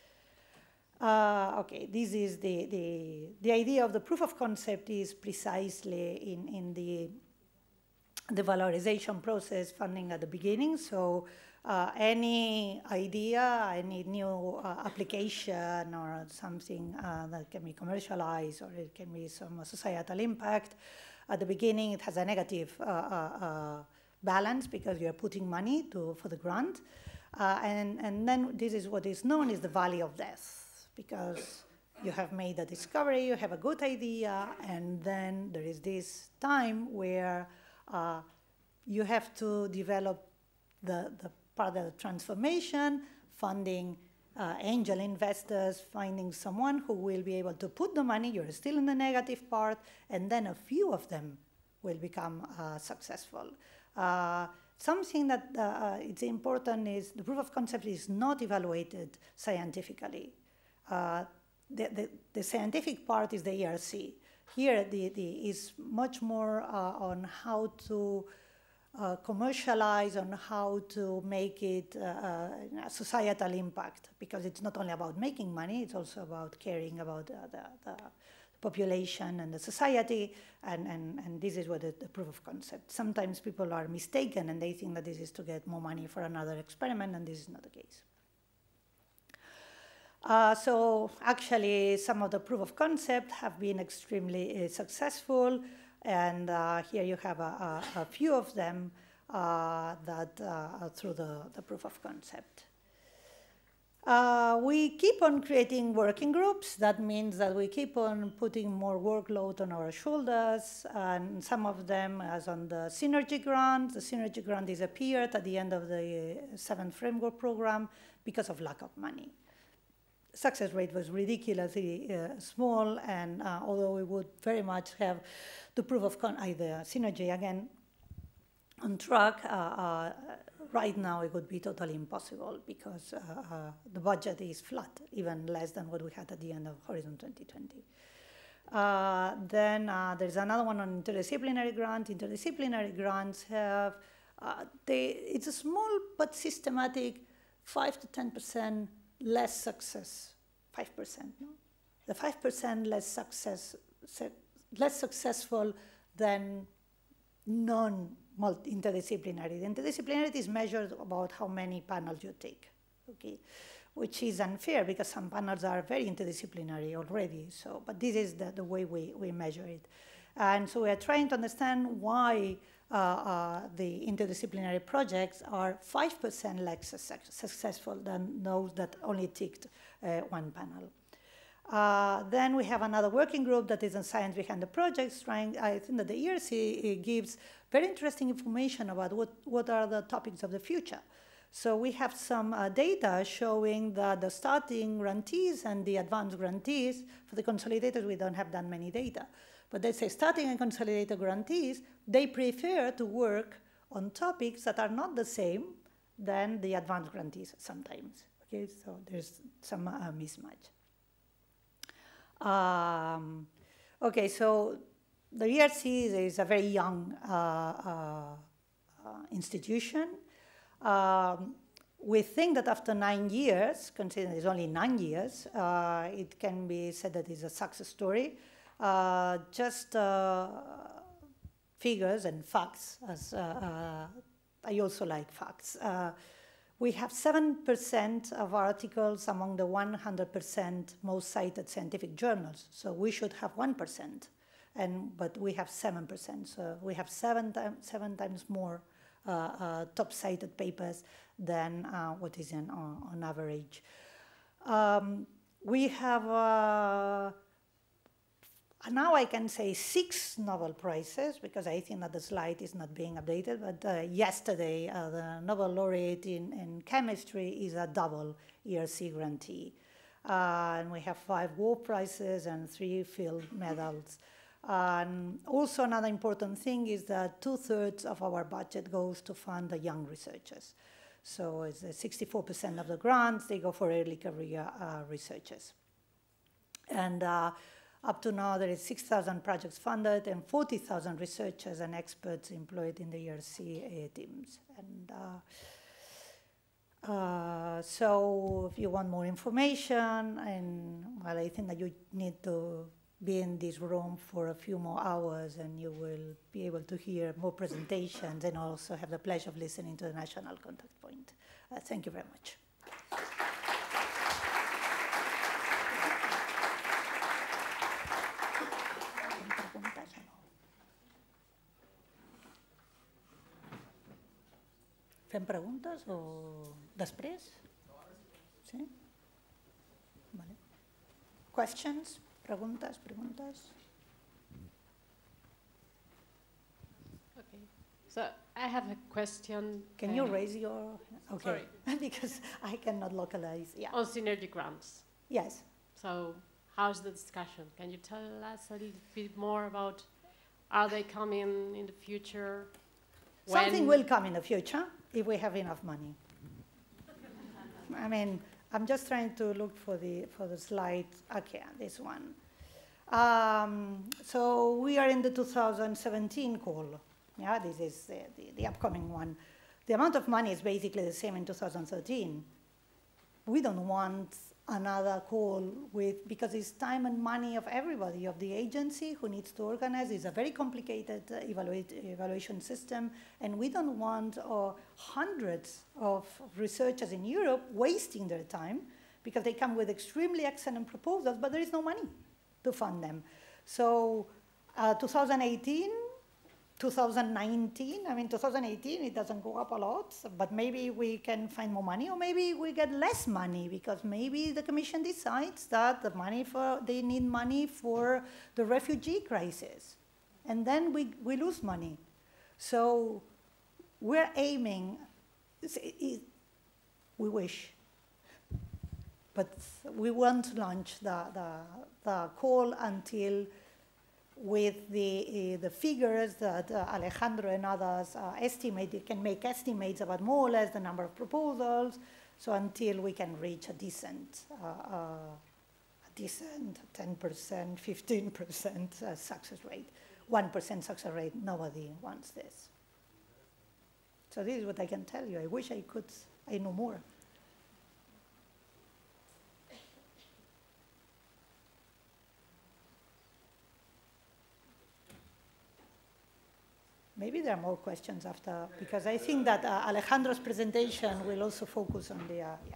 C: Okay, this is the idea of the proof of concept is precisely in the valorization process funding at the beginning. So any idea, any new application or something that can be commercialized, or it can be some societal impact, at the beginning it has a negative balance because you're putting money for the grant. And then this is what is known as the valley of death, because You have made a discovery, you have a good idea, and then there is this time where you have to develop the part of the transformation, funding angel investors, finding someone who will be able to put the money, you're still in the negative part, and then a few of them will become successful. Something that it's important is the proof of concept is not evaluated scientifically. The scientific part is the ERC. Here is much more on how to commercialize, on how to make it a societal impact, because it's not only about making money, it's also about caring about the population and the society, and this is what the proof of concept. Sometimes people are mistaken and they think that this is to get more money for another experiment, and this is not the case. So actually, some of the proof of concept have been extremely successful, and here you have a few of them that through the proof of concept. We keep on creating working groups. That means that we keep on putting more workload on our shoulders, and some of them, as on the Synergy Grant. The Synergy Grant disappeared at the end of the 7th framework program because of lack of money. Success rate was ridiculously small, and although we would very much have the proof of the Synergy again on track, right now it would be totally impossible because the budget is flat, even less than what we had at the end of Horizon 2020. Then there's another one on interdisciplinary grant. Interdisciplinary grants have, it's a small but systematic 5 to 10% less success, 5%, no? The 5% less successful than non-interdisciplinary. The interdisciplinarity is measured about how many panels you take, okay? Which is unfair because some panels are very interdisciplinary already. So, but this is the way we measure it. And so we are trying to understand why the interdisciplinary projects are 5% less successful than those that only ticked one panel. Then we have another working group that is on science behind the projects. I think that the ERC gives very interesting information about what are the topics of the future. So we have some data showing that the starting grantees and the advanced grantees, for the consolidators we don't have that many data, but they say starting and consolidated grantees, they prefer to work on topics that are not the same than the advanced grantees sometimes. Okay, so there's some mismatch. Okay, so the ERC is a very young institution. We think that after 9 years, considering it's only 9 years, it can be said that it's a success story. Just figures and facts, as I also like facts. We have 7% of articles among the 100% most cited scientific journals, so we should have 1%, but we have 7%, so we have seven times more top cited papers than what is on average. We have now I can say 6 Nobel Prizes, because I think that the slide is not being updated, but yesterday the Nobel laureate in chemistry is a double ERC grantee. And we have 5 Wolf Prizes and 3 Field Medals. And also another important thing is that 2/3 of our budget goes to fund the young researchers. So it's 64% of the grants, they go for early career researchers. And up to now, there is 6,000 projects funded and 40,000 researchers and experts employed in the ERC teams. And so if you want more information, and well, I think that you need to be in this room for a few more hours, and you will be able to hear more presentations and also have the pleasure of listening to the National Contact Point. Thank you very much. Fem preguntes o després? Sí? Vale. questions? Preguntas?
D: Okay. So I have a question.
C: Can you raise your... Okay.
D: Sorry.
C: Because I cannot localize. Yeah.
D: On synergy grants.
C: Yes.
D: So how's the discussion? Can you tell us a little bit more about, are they coming in the future?
C: Something will come in the future if we have enough money. I mean, I'm just trying to look for the slide. Okay, this one. So we are in the 2017 call. Yeah, this is the upcoming one. The amount of money is basically the same in 2013. We don't want another call because it's time and money of everybody, of the agency who needs to organize. It's a very complicated evaluation system, and we don't want hundreds of researchers in Europe wasting their time because they come with extremely excellent proposals, but there is no money to fund them. So 2018, 2019, I mean, 2018, it doesn't go up a lot, but maybe we can find more money, or maybe we get less money, because maybe the Commission decides that they need money for the refugee crisis. And then we lose money. So we're aiming, we wish, but we won't launch the call until with the figures that Alejandro and others estimate, can make estimates about more or less the number of proposals, so until we can reach a decent 10%, 15% success rate. 1% success rate, nobody wants this. So this is what I can tell you. I wish I know more. Maybe there are more questions after, because I think that Alejandro's presentation will also focus on the, yeah.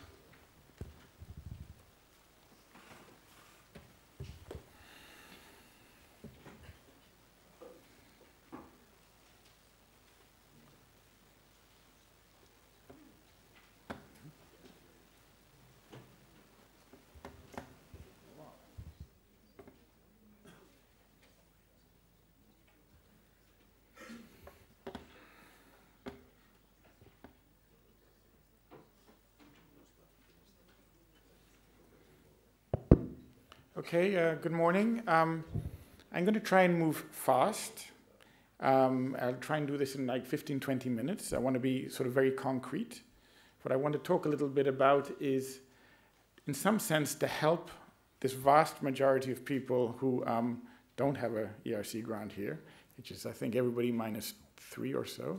E: Okay, good morning. I'm going to try and move fast. I'll try and do this in like 15, 20 minutes. I want to be sort of very concrete. What I want to talk a little bit about is, in some sense, to help this vast majority of people who don't have a ERC grant here, which is, I think, everybody minus 3 or so,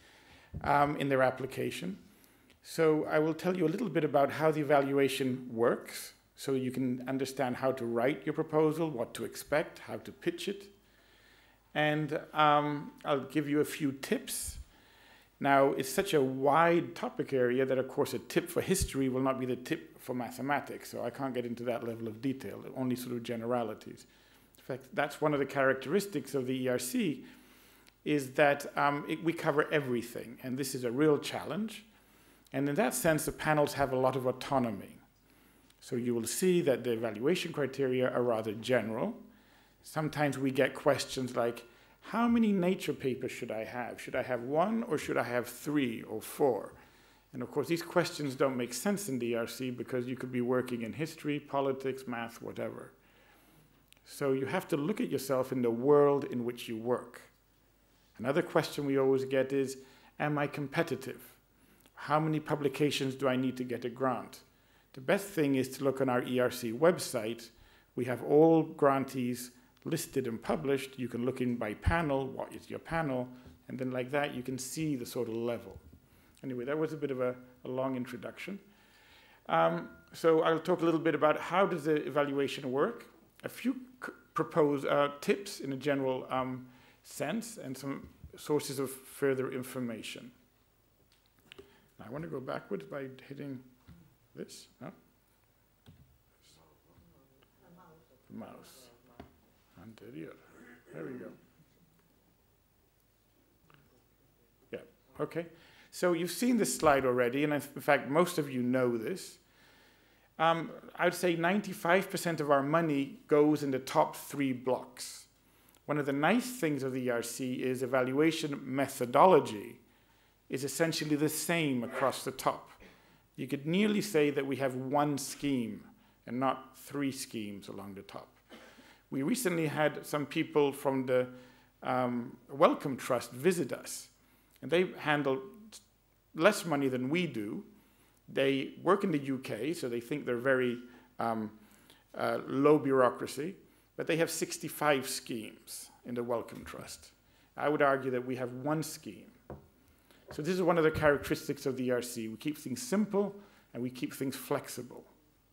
E: in their application. So I will tell you a little bit about how the evaluation works, so you can understand how to write your proposal, what to expect, how to pitch it. And I'll give you a few tips. Now, it's such a wide topic area that, of course, a tip for history will not be the tip for mathematics, so I can't get into that level of detail, only sort of generalities. In fact, that's one of the characteristics of the ERC, is that we cover everything, and this is a real challenge. And in that sense, the panels have a lot of autonomy. So you will see that the evaluation criteria are rather general. Sometimes we get questions like, how many Nature papers should I have? Should I have 1 or should I have 3 or 4? And of course, these questions don't make sense in the ERC because you could be working in history, politics, math, whatever. So you have to look at yourself in the world in which you work. Another question we always get is, am I competitive? How many publications do I need to get a grant? The best thing is to look on our ERC website. We have all grantees listed and published. You can look in by panel, what is your panel, and then like that you can see the sort of level. Anyway, that was a bit of a long introduction. So I'll talk a little bit about how does the evaluation work, a few proposed tips in a general sense, and some sources of further information. Now, I want to go backwards by hitting this, no? The mouse. Anterior. There we go. Yeah, okay. So you've seen this slide already, and in fact, most of you know this. I would say 95% of our money goes in the top 3 blocks. One of the nice things of the ERC is evaluation methodology is essentially the same across the top. You could nearly say that we have one scheme and not 3 schemes along the top. We recently had some people from the Wellcome Trust visit us, and they handle less money than we do. They work in the UK, so they think they're very low bureaucracy, but they have 65 schemes in the Wellcome Trust. I would argue that we have 1 scheme. So this is one of the characteristics of the ERC. We keep things simple and we keep things flexible.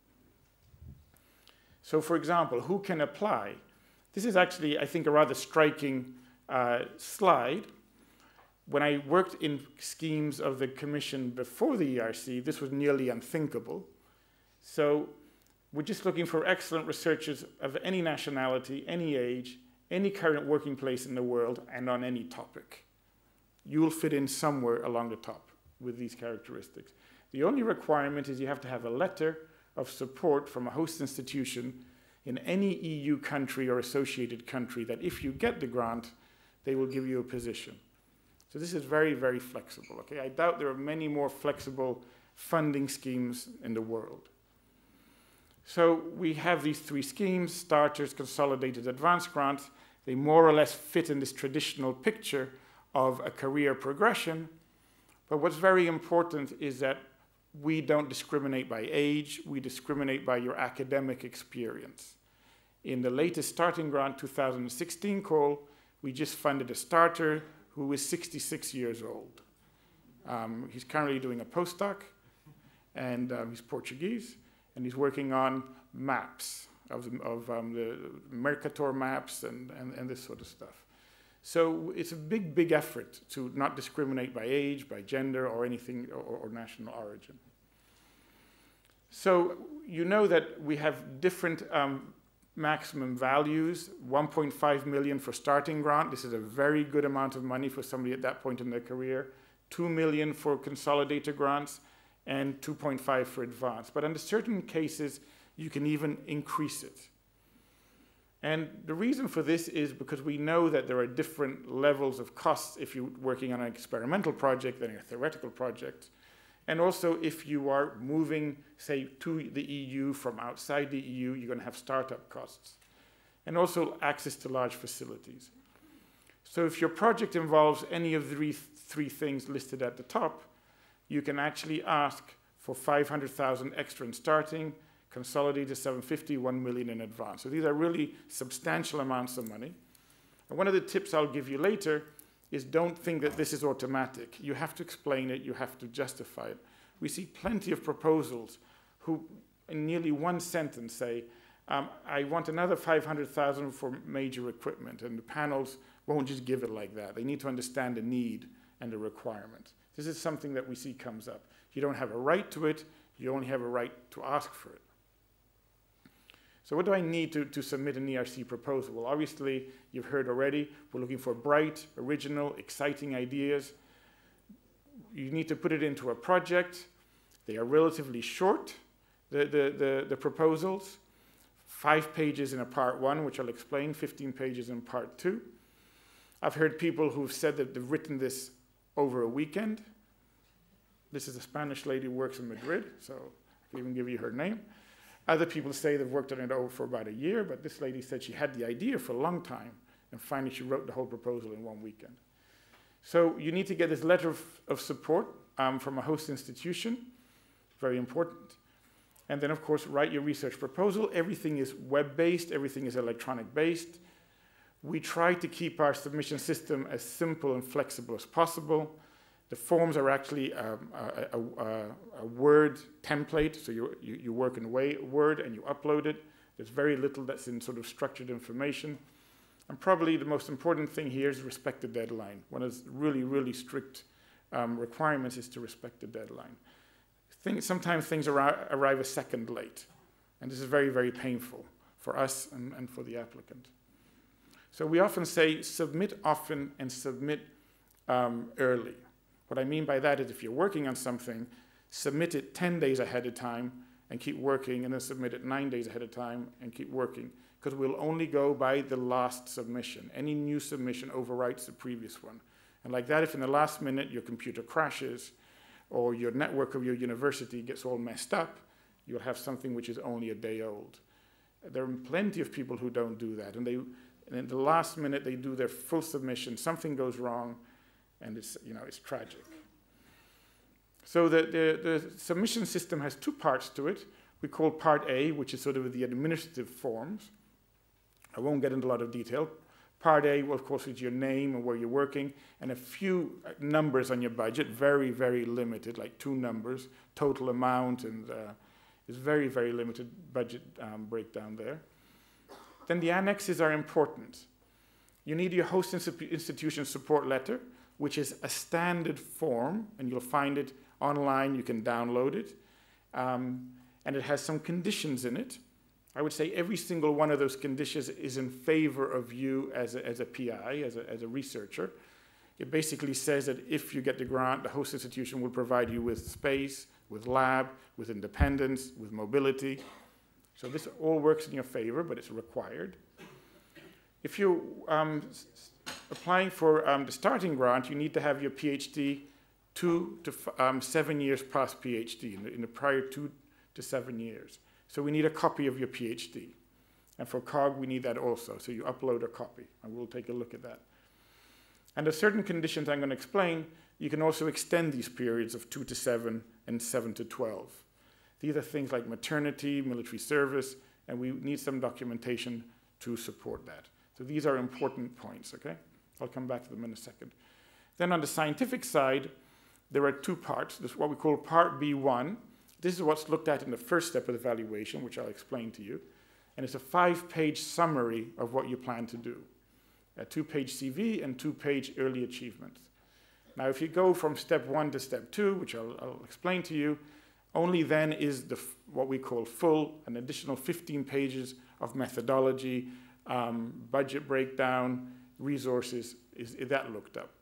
E: So for example, who can apply? This is actually, I think, a rather striking slide. When I worked in schemes of the Commission before the ERC, this was nearly unthinkable. So we're just looking for excellent researchers of any nationality, any age, any current working place in the world, and on any topic. You will fit in somewhere along the top with these characteristics. The only requirement is you have to have a letter of support from a host institution in any EU country or associated country that if you get the grant, they will give you a position. So this is very, very flexible. Okay? I doubt there are many more flexible funding schemes in the world. So we have these 3 schemes: starters, consolidated, advanced grants. They more or less fit in this traditional picture of a career progression. But what's very important is that we don't discriminate by age, we discriminate by your academic experience. In the latest starting grant 2016 call, we just funded a starter who is 66 years old. He's currently doing a postdoc, and he's Portuguese, and he's working on maps of the Mercator maps and this sort of stuff. So it's a big, big effort to not discriminate by age, by gender, or anything, or national origin. So you know that we have different maximum values. 1.5 million for starting grant. This is a very good amount of money for somebody at that point in their career. 2 million for consolidated grants, and 2.5 for advanced. But under certain cases, you can even increase it. And the reason for this is because we know that there are different levels of costs if you're working on an experimental project than a theoretical project. And also if you are moving, say, to the EU from outside the EU, you're going to have startup costs. And also access to large facilities. So if your project involves any of the 3 things listed at the top, you can actually ask for 500,000 extra in starting, consolidated 750, 1 million in advance. So these are really substantial amounts of money. And one of the tips I'll give you later is don't think that this is automatic. You have to explain it, you have to justify it. We see plenty of proposals who in nearly 1 sentence say, I want another 500,000 for major equipment, and the panels won't just give it like that. They need to understand the need and the requirement. This is something that we see comes up. You don't have a right to it, you only have a right to ask for it. So what do I need to submit an ERC proposal? Well, obviously, you've heard already, we're looking for bright, original, exciting ideas. You need to put it into a project. They are relatively short, the proposals. 5 pages in a part 1, which I'll explain, 15 pages in part 2. I've heard people who've said that they've written this over a weekend. This is a Spanish lady who works in Madrid, so I can even give you her name. Other people say they've worked on it over for about a year, but this lady said she had the idea for a long time, and finally she wrote the whole proposal in 1 weekend. So you need to get this letter of support from a host institution, very important. And then, of course, write your research proposal. Everything is web-based, everything is electronic-based. We try to keep our submission system as simple and flexible as possible. The forms are actually a Word template, so you work in Word and you upload it. There's very little that's in sort of structured information. And probably the most important thing here is respect the deadline. One of the really, really strict requirements is to respect the deadline. Sometimes things arrive a second late, and this is very, very painful for us and for the applicant. So we often say submit often and submit early. What I mean by that is if you're working on something, submit it 10 days ahead of time and keep working, and then submit it 9 days ahead of time and keep working, because we'll only go by the last submission. Any new submission overwrites the previous one. And like that, if in the last minute your computer crashes or your network of your university gets all messed up, you'll have something which is only a day old. There are plenty of people who don't do that, and in the last minute they do their full submission, something goes wrong, and it's tragic. So the submission system has two parts to it. We call part A, which is sort of the administrative forms. I won't get into a lot of detail. Part A, well, of course, is your name and where you're working, and a few numbers on your budget, very, very limited, like 2 numbers, total amount, and it's very, very limited budget breakdown there. Then the annexes are important. You need your host institution support letter, which is a standard form, and you'll find it online, you can download it, and it has some conditions in it. I would say every single one of those conditions is in favor of you as a PI, as a researcher. It basically says that if you get the grant, the host institution will provide you with space, with lab, with independence, with mobility. So this all works in your favor, but it's required. If you're applying for the starting grant, you need to have your PhD 2 to 7 years past PhD, in the prior 2 to 7 years. So we need a copy of your PhD. And for COG, we need that also. So you upload a copy, and we'll take a look at that. And there's certain conditions I'm going to explain. You can also extend these periods of 2 to 7 and 7 to 12. These are things like maternity, military service, and we need some documentation to support that. So these are important points, okay? I'll come back to them in a second. Then on the scientific side, there are 2 parts. This is what we call Part B1. This is what's looked at in the first step of the evaluation, which I'll explain to you. And it's a 5-page summary of what you plan to do. A 2-page CV and 2-page early achievements. Now, if you go from step 1 to step 2, which I'll explain to you, only then is what we call full, an additional 15 pages of methodology, budget breakdown, resources, is that looked up.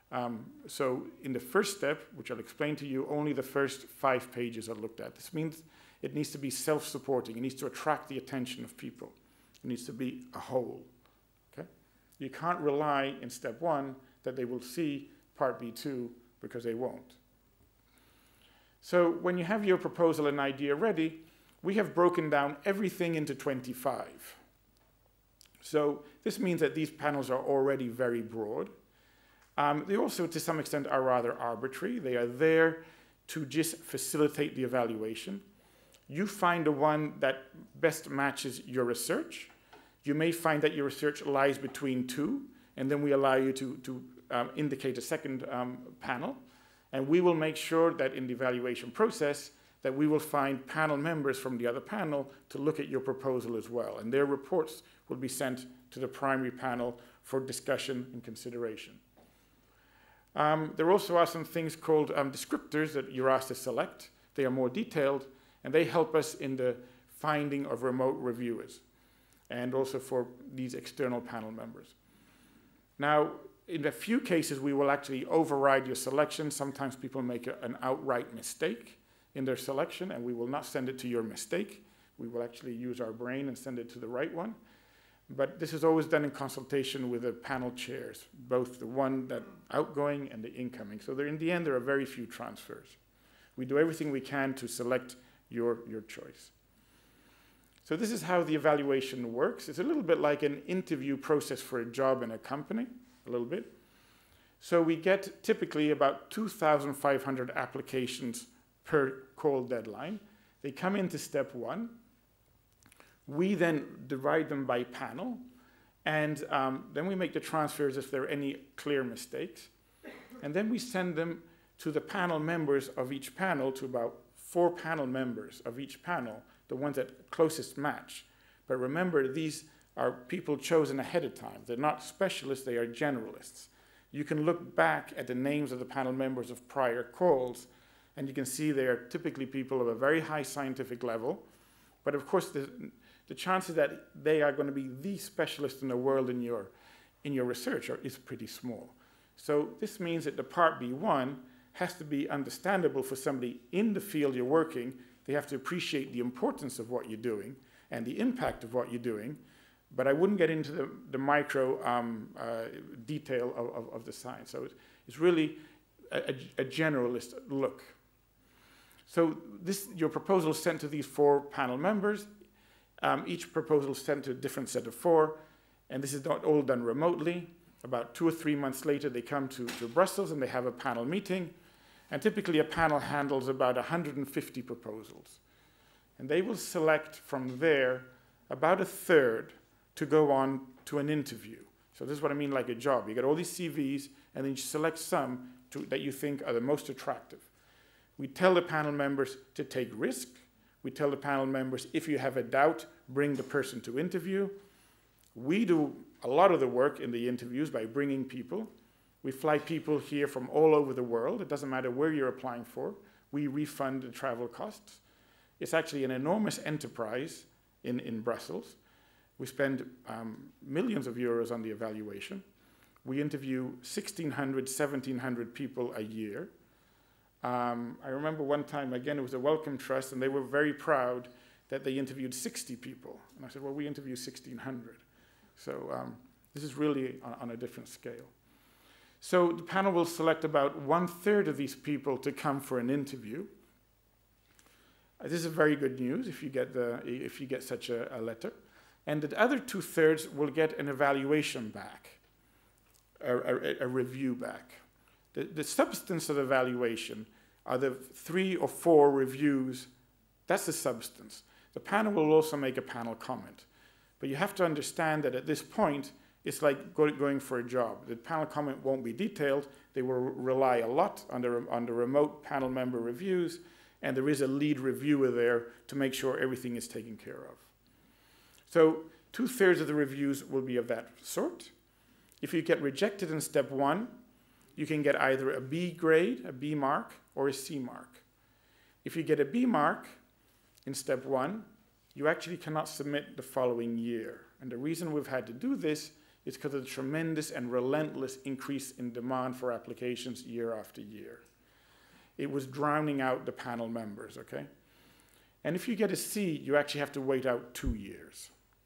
E: So in the first step, which I'll explain to you, only the first 5 pages are looked at. This means it needs to be self-supporting. It needs to attract the attention of people. It needs to be a whole. Okay? You can't rely in step 1 that they will see part B2, because they won't. So when you have your proposal and idea ready, we have broken down everything into 25. So this means that these panels are already very broad. They also, to some extent, are rather arbitrary. They are there to just facilitate the evaluation. You find the one that best matches your research. You may find that your research lies between 2, and then we allow you to indicate a second panel. And we will make sure that in the evaluation process that we will find panel members from the other panel to look at your proposal as well. And their reports will be sent to the primary panel for discussion and consideration. There also are some things called descriptors that you're asked to select. They are more detailed, and they help us in the finding of remote reviewers, and also for these external panel members. Now, in a few cases, we will actually override your selection. Sometimes people make an outright mistake in their selection, and we will not send it to your mistake. We will actually use our brain and send it to the right one. But this is always done in consultation with the panel chairs, both the one that outgoing and the incoming. So in the end, there are very few transfers. We do everything we can to select your choice. So this is how the evaluation works. It's a little bit like an interview process for a job in a company, a little bit. So we get typically about 2,500 applications per call deadline. They come into step 1. We then divide them by panel, and then we make the transfers if there are any clear mistakes. And then we send them to the panel members of each panel, to about 4 panel members of each panel, the ones that closest match. But remember, these are people chosen ahead of time. They're not specialists, they are generalists. You can look back at the names of the panel members of prior calls, and you can see they are typically people of a very high scientific level. But of course, the chances that they are going to be the specialist in the world in your research is pretty small. So this means that the Part B1 has to be understandable for somebody in the field you're working They have to appreciate the importance of what you're doing and the impact of what you're doing. But I wouldn't get into the micro detail of the science. So it's really a generalist look. So your proposal is sent to these 4 panel members. Each proposal is sent to a different set of 4. And this is all done remotely. About 2 or 3 months later, they come to Brussels and they have a panel meeting. And typically a panel handles about 150 proposals. And they will select from there about a third to go on to an interview. So this is what I mean like a job. You get all these CVs and then you select some that you think are the most attractive. We tell the panel members to take risk. We tell the panel members, if you have a doubt, bring the person to interview. We do a lot of the work in the interviews by bringing people. We fly people here from all over the world. It doesn't matter where you're applying for. We refund the travel costs. It's actually an enormous enterprise in Brussels. We spend millions of euros on the evaluation. We interview 1,600, 1,700 people a year. I remember one time, again, it was a Wellcome Trust, and they were very proud that they interviewed 60 people. And I said, well, we interview 1,600. So this is really on a different scale. So the panel will select about 1/3 of these people to come for an interview. This is very good news if you get such a letter. And the other 2/3 will get an evaluation back, a review back. The substance of the evaluation are the 3 or 4 reviews. That's the substance. The panel will also make a panel comment. But you have to understand that at this point, it's like going for a job. The panel comment won't be detailed. They will rely a lot on the remote panel member reviews, and there is a lead reviewer there to make sure everything is taken care of. So 2/3 of the reviews will be of that sort. If you get rejected in step 1, you can get either a B grade, a B mark, or a C mark. If you get a B mark in step 1, you actually cannot submit the following year. And the reason we've had to do this is because of the tremendous and relentless increase in demand for applications year after year. It was drowning out the panel members, okay? And if you get a C, you actually have to wait out 2 years.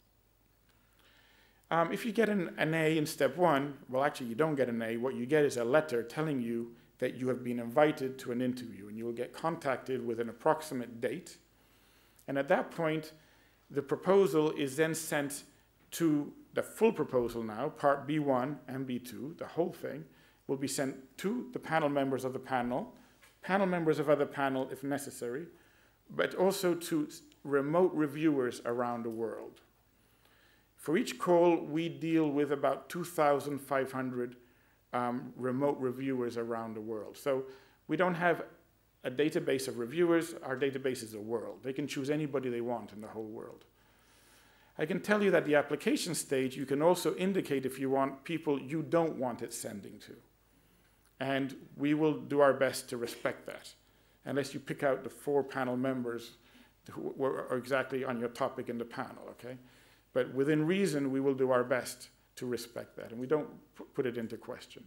E: If you get an A in step 1, well, actually you don't get an A. What you get is a letter telling you that you have been invited to an interview, and you will get contacted with an approximate date. And at that point, the proposal is then sent to the full proposal now, part B1 and B2, the whole thing, will be sent to the panel members of the panel members of other panel if necessary, but also to remote reviewers around the world. For each call, we deal with about 2,500 remote reviewers around the world. So we don't have a database of reviewers. Our database is a world. They can choose anybody they want in the whole world. I can tell you that the application stage, you can also indicate if you want people you don't want it sending to. And we will do our best to respect that, unless you pick out the 4 panel members who are exactly on your topic in the panel, okay? But within reason, we will do our best to respect that, and we don't put it into question.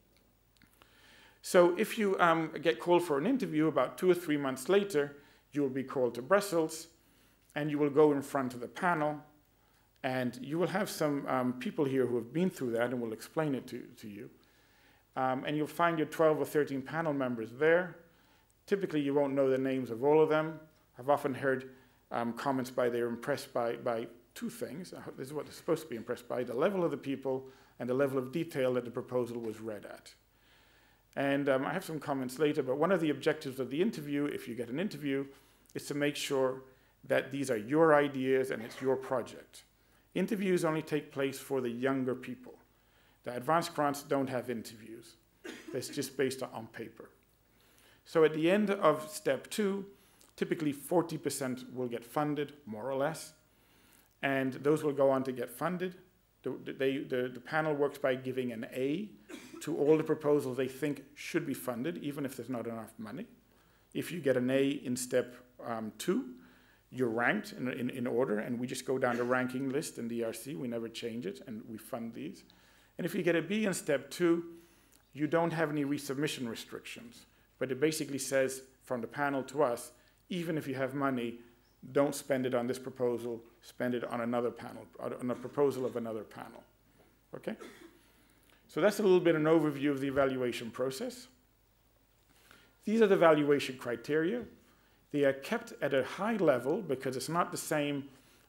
E: So if you get called for an interview about 2 or 3 months later, you will be called to Brussels, and you will go in front of the panel, and you will have some people here who have been through that and will explain it to you. And you'll find your 12 or 13 panel members there. Typically, you won't know the names of all of them. I've often heard comments by they're impressed by 2 things. This is what they're supposed to be impressed by: the level of the people and the level of detail that the proposal was read at. And I have some comments later, but one of the objectives of the interview, if you get an interview, is to make sure that these are your ideas and it's your project. Interviews only take place for the younger people. The advanced grants don't have interviews. It's just based on paper. So at the end of step 2, typically 40% will get funded, more or less, and those will go on to get funded. The panel works by giving an A to all the proposals they think should be funded, even if there's not enough money. If you get an A in step 2, you're ranked in order, and we just go down the ranking list in DRC. We never change it, and we fund these. And if you get a B in step 2, you don't have any resubmission restrictions, but it basically says from the panel to us, even if you have money, don't spend it on this proposal, spend it on another panel, on a proposal of another panel. Okay? So that's a little bit an overview of the evaluation process. These are the evaluation criteria. They are kept at a high level because it's not the same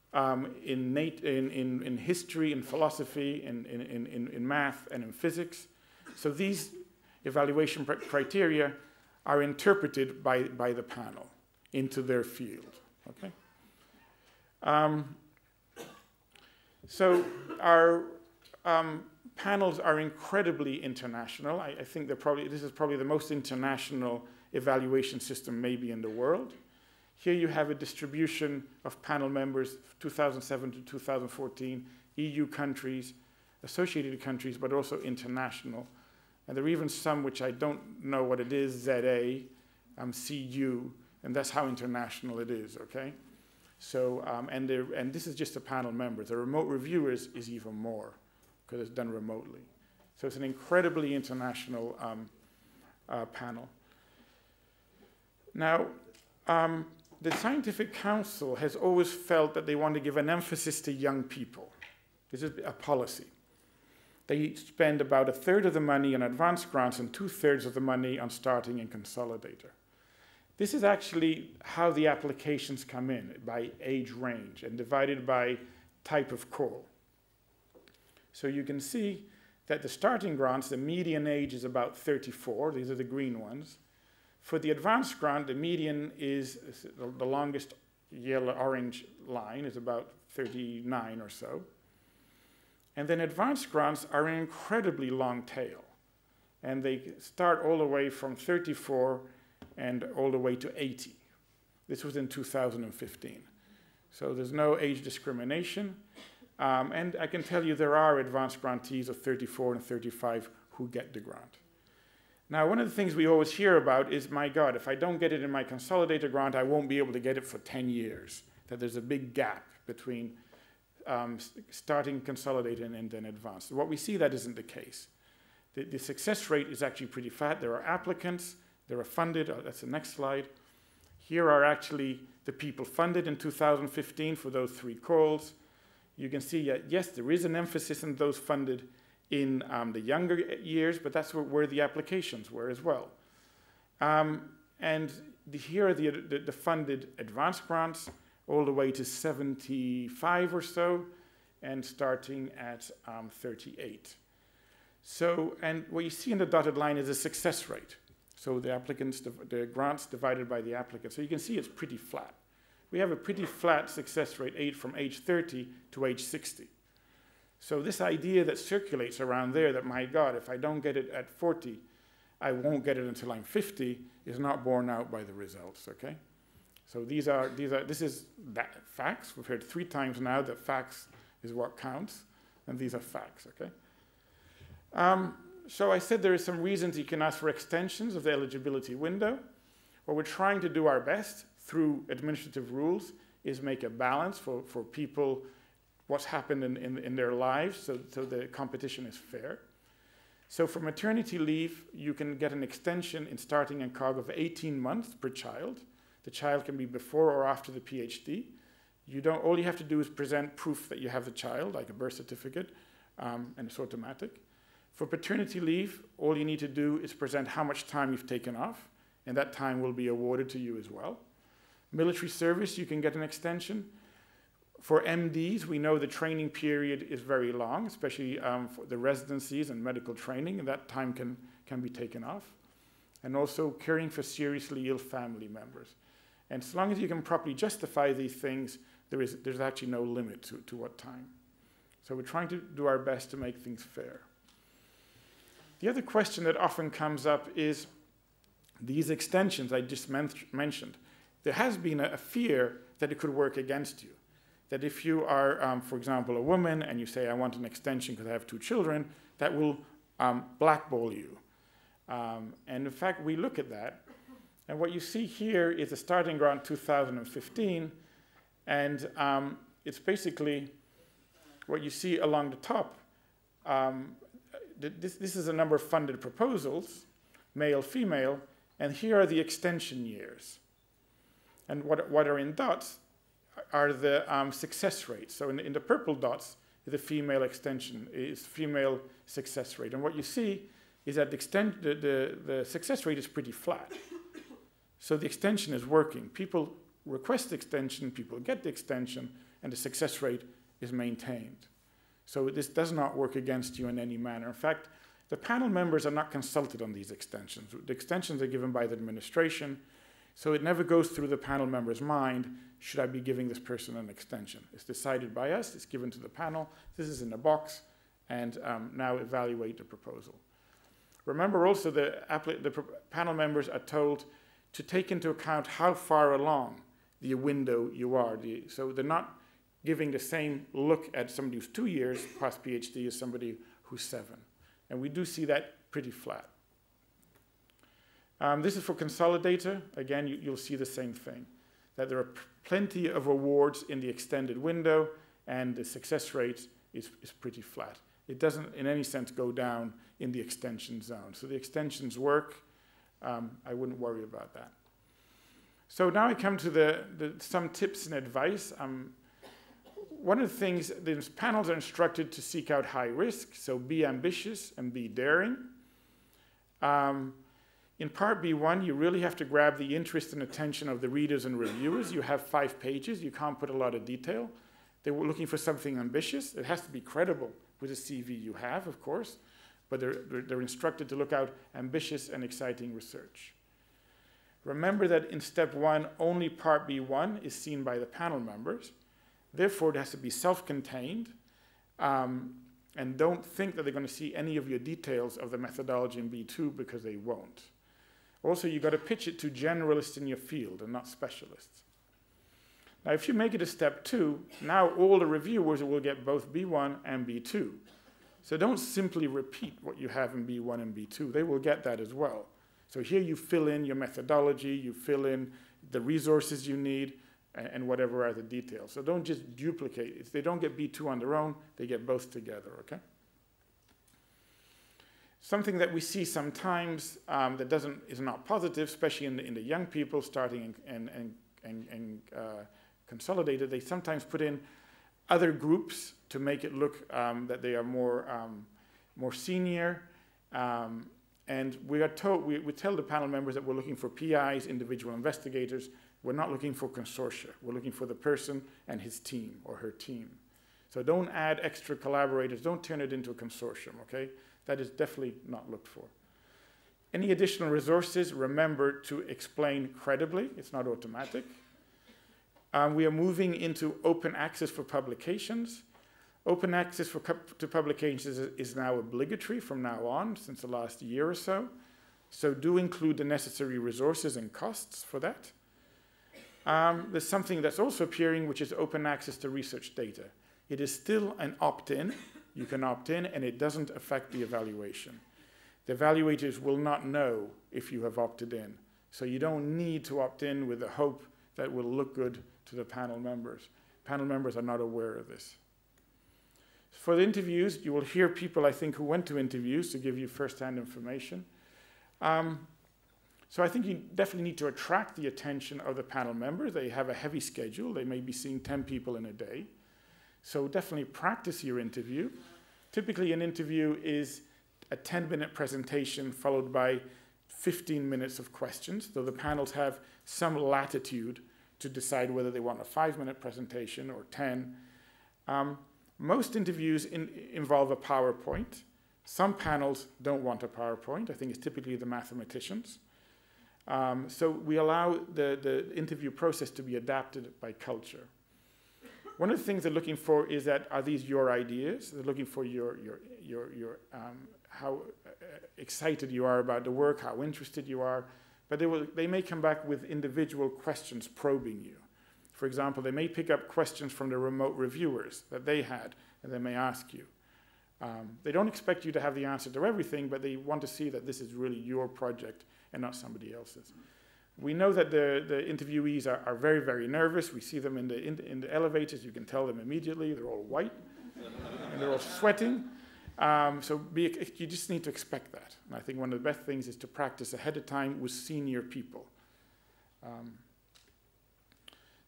E: in history, in philosophy, in math, and in physics. So these evaluation criteria are interpreted by the panel into their field. Okay. So our panels are incredibly international. I think this is probably the most international evaluation system maybe in the world. Here you have a distribution of panel members, 2007 to 2014, EU countries, associated countries, but also international. And there are even some which I don't know what it is, ZA, CU, and that's how international it is, okay? So, and this is just the panel members. The remote reviewers is even more, because it's done remotely. So it's an incredibly international panel. Now, the Scientific Council has always felt that they want to give an emphasis to young people. This is a policy. They spend about 1/3 of the money on advanced grants and 2/3 of the money on starting and consolidator. This is actually how the applications come in, by age range and divided by type of call. So you can see that the starting grants, the median age is about 34. These are the green ones. For the advanced grant, the median is, the longest yellow-orange line is about 39 or so. And then advanced grants are an incredibly long tail. And they start all the way from 34 and all the way to 80. This was in 2015. So there's no age discrimination. And I can tell you there are advanced grantees of 34 and 35 who get the grant. Now, one of the things we always hear about is, my God, if I don't get it in my consolidator grant, I won't be able to get it for 10 years. That there's a big gap between starting consolidator and then advanced. What we see, that isn't the case. The success rate is actually pretty flat. There are applicants, there are funded, that's the next slide. Here are actually the people funded in 2015 for those 3 calls. You can see, yes, there is an emphasis on those funded in the younger years, but that's where the applications were as well. And here are the funded advanced grants, all the way to 75 or so, and starting at 38. So, and what you see in the dotted line is a success rate. So the applicants, the grants divided by the applicants. So you can see it's pretty flat. We have a pretty flat success rate from age 30 to age 60. So this idea that circulates around there that, my God, if I don't get it at 40, I won't get it until I'm 50, is not borne out by the results, okay? So this is facts. We've heard 3 times now that facts is what counts, and these are facts, okay? So I said there are some reasons you can ask for extensions of the eligibility window. What we're trying to do our best through administrative rules is make a balance for people, what's happened in their lives, so the competition is fair. So for maternity leave, you can get an extension in starting and COG of 18 months per child. The child can be before or after the PhD. All you have to do is present proof that you have the child, like a birth certificate, and it's automatic. For paternity leave, all you need to do is present how much time you've taken off, and that time will be awarded to you as well. Military service, you can get an extension. For MDs, we know the training period is very long, especially for the residencies and medical training, and that time can be taken off. And also caring for seriously ill family members. And as long as you can properly justify these things, there's actually no limit to what time. So we're trying to do our best to make things fair. The other question that often comes up is these extensions I just mentioned. There has been a fear that it could work against you. That if you are, for example, a woman and you say, I want an extension because I have 2 children, that will blackball you. And in fact, we look at that. And what you see here is the starting grant 2015. And it's basically what you see along the top. This is a number of funded proposals, male, female, and here are the extension years. And what are in dots are the success rates. So in the purple dots, the female extension is female success rate. And what you see is that the success rate is pretty flat. So the extension is working. People request the extension, people get the extension, and the success rate is maintained. So this does not work against you in any manner. In fact, the panel members are not consulted on these extensions. The extensions are given by the administration, so it never goes through the panel member's mind, should I be giving this person an extension? It's decided by us, it's given to the panel, this is in a box, and now evaluate the proposal. Remember also the panel members are told to take into account how far along the window you are. So they're not giving the same look at somebody who's 2 years past PhD as somebody who's 7. And we do see that pretty flat. This is for Consolidator. Again, you'll see the same thing, that there are plenty of awards in the extended window, and the success rate is pretty flat. It doesn't, in any sense, go down in the extension zone. So the extensions work. I wouldn't worry about that. So now I come to some tips and advice. One of the things, these panels are instructed to seek out high risk, so be ambitious and be daring. In part B1, you really have to grab the interest and attention of the readers and reviewers. You have 5 pages. You can't put a lot of detail. They were looking for something ambitious. It has to be credible with the CV you have, of course, but they're instructed to look out ambitious and exciting research. Remember that in step 1, only part B1 is seen by the panel members. Therefore, it has to be self-contained, and don't think that they're going to see any of your details of the methodology in B2, because they won't. Also, you've got to pitch it to generalists in your field and not specialists. Now, if you make it a step 2, now all the reviewers will get both B1 and B2. So don't simply repeat what you have in B1 and B2. They will get that as well. So here you fill in your methodology, you fill in the resources you need, and whatever are the details. So don't just duplicate. If they don't get B2 on their own, they get both together, okay? Something that we see sometimes that is not positive, especially in the young people starting and Consolidated, they sometimes put in other groups to make it look that they are more senior. And we tell the panel members that we're looking for PIs, individual investigators. We're not looking for consortia. We're looking for the person and his team or her team. So don't add extra collaborators. Don't turn it into a consortium, okay? That is definitely not looked for. Any additional resources, remember to explain credibly. It's not automatic. We are moving into open access for publications. Open access to publications is now obligatory from now on, since the last year or so. So do include the necessary resources and costs for that. There's something that's also appearing, which is open access to research data. It is still an opt-in. You can opt in, and it doesn't affect the evaluation. The evaluators will not know if you have opted in. So you don't need to opt in with the hope that it will look good to the panel members. Panel members are not aware of this. For the interviews, you will hear people, I think, who went to interviews to give you first-hand information. So I think you definitely need to attract the attention of the panel members. They have a heavy schedule. They may be seeing 10 people in a day. So definitely practice your interview. Typically, an interview is a 10-minute presentation followed by 15 minutes of questions, though the panels have some latitude to decide whether they want a 5-minute presentation or 10. Most interviews involve a PowerPoint. Some panels don't want a PowerPoint. I think it's typically the mathematicians. So we allow the interview process to be adapted by culture. One of the things they're looking for is that, are these your ideas? They're looking for how excited you are about the work, how interested you are. But they may come back with individual questions probing you. For example, they may pick up questions from the remote reviewers that they had, and they may ask you. They don't expect you to have the answer to everything, but they want to see that this is really your project and not somebody else's. We know that the interviewees are very, very nervous. We see them in the elevators. You can tell them immediately. They're all white, and they're all sweating. So you just need to expect that. And I think one of the best things is to practice ahead of time with senior people.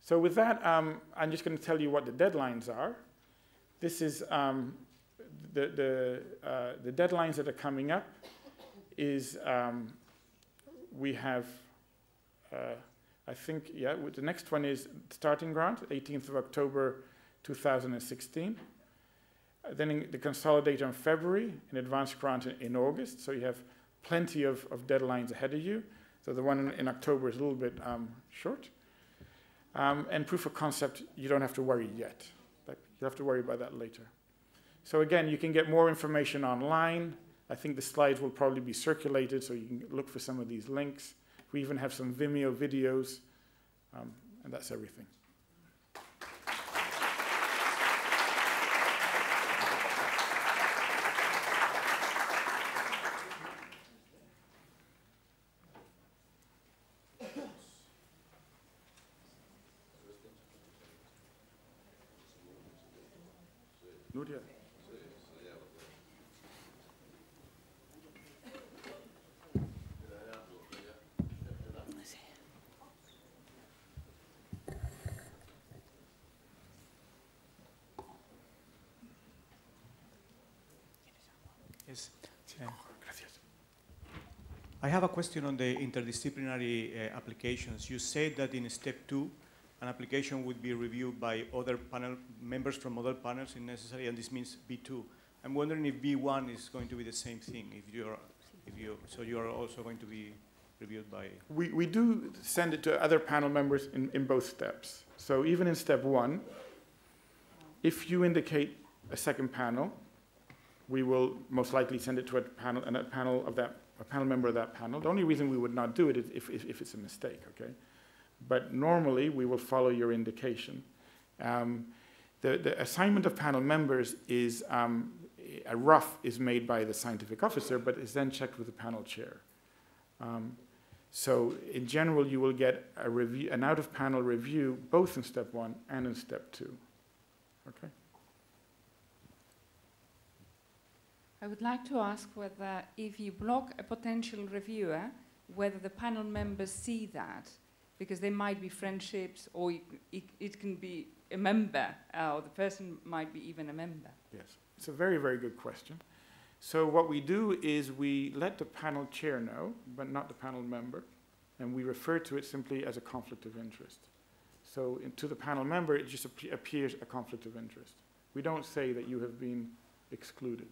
E: So with that, I'm just going to tell you what the deadlines are. This is the deadlines that are coming up. Is we have, I think, yeah, the next one is starting grant, 18th of October 2016. Then the consolidator in February, an advanced grant in August. So you have plenty of deadlines ahead of you. So the one in October is a little bit short. And proof of concept, you don't have to worry yet. But you'll have to worry about that later. So again, you can get more information online. I think the slides will probably be circulated, so you can look for some of these links. We even have some Vimeo videos, and that's everything. Nuria.
F: Yes. I have a question on the interdisciplinary applications. You said that in step 2, an application would be reviewed by other panel members from other panels if necessary, and this means B2. I'm wondering if B1 is going to be the same thing. So you are also going to be reviewed by.
E: We do send it to other panel members in both steps. So even in step 1, if you indicate a second panel, we will most likely send it to a panel member of that panel. The only reason we would not do it is if it's a mistake, okay? But normally we will follow your indication. The assignment of panel members is a rough is made by the scientific officer, but is then checked with the panel chair. So in general, you will get an out-of-panel review both in step 1 and in step 2. Okay.
G: I would like to ask whether if you block a potential reviewer, whether the panel members see that, because there might be friendships, or it can be a member, or the person might be even a member.
E: Yes, it's a very, very good question. So what we do is we let the panel chair know, but not the panel member, and we refer to it simply as a conflict of interest. So to the panel member, it just appears a conflict of interest. We don't say that you have been excluded.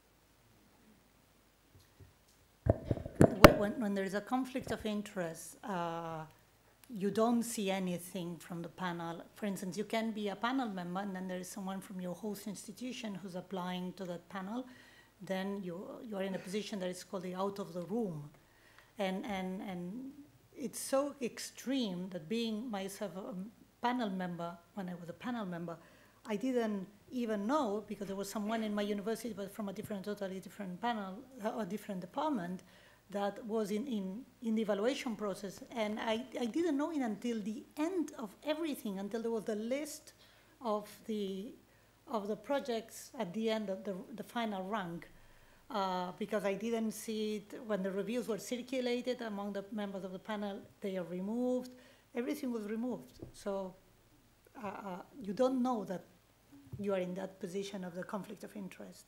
C: When there is a conflict of interest, you don't see anything from the panel. For instance, you can be a panel member, and then there is someone from your host institution who's applying to that panel. Then you are in a position that is called the out of the room. And it's so extreme that being myself a panel member, when I was a panel member, I didn't even know, because there was someone in my university, but from a totally different panel, or different department, that was in the evaluation process. And I didn't know it until the end of everything, until there was the list of the projects at the end of the final rank, because I didn't see it when the reviews were circulated among the members of the panel. They are removed. Everything was removed. So you don't know that you are in that position of the conflict of interest.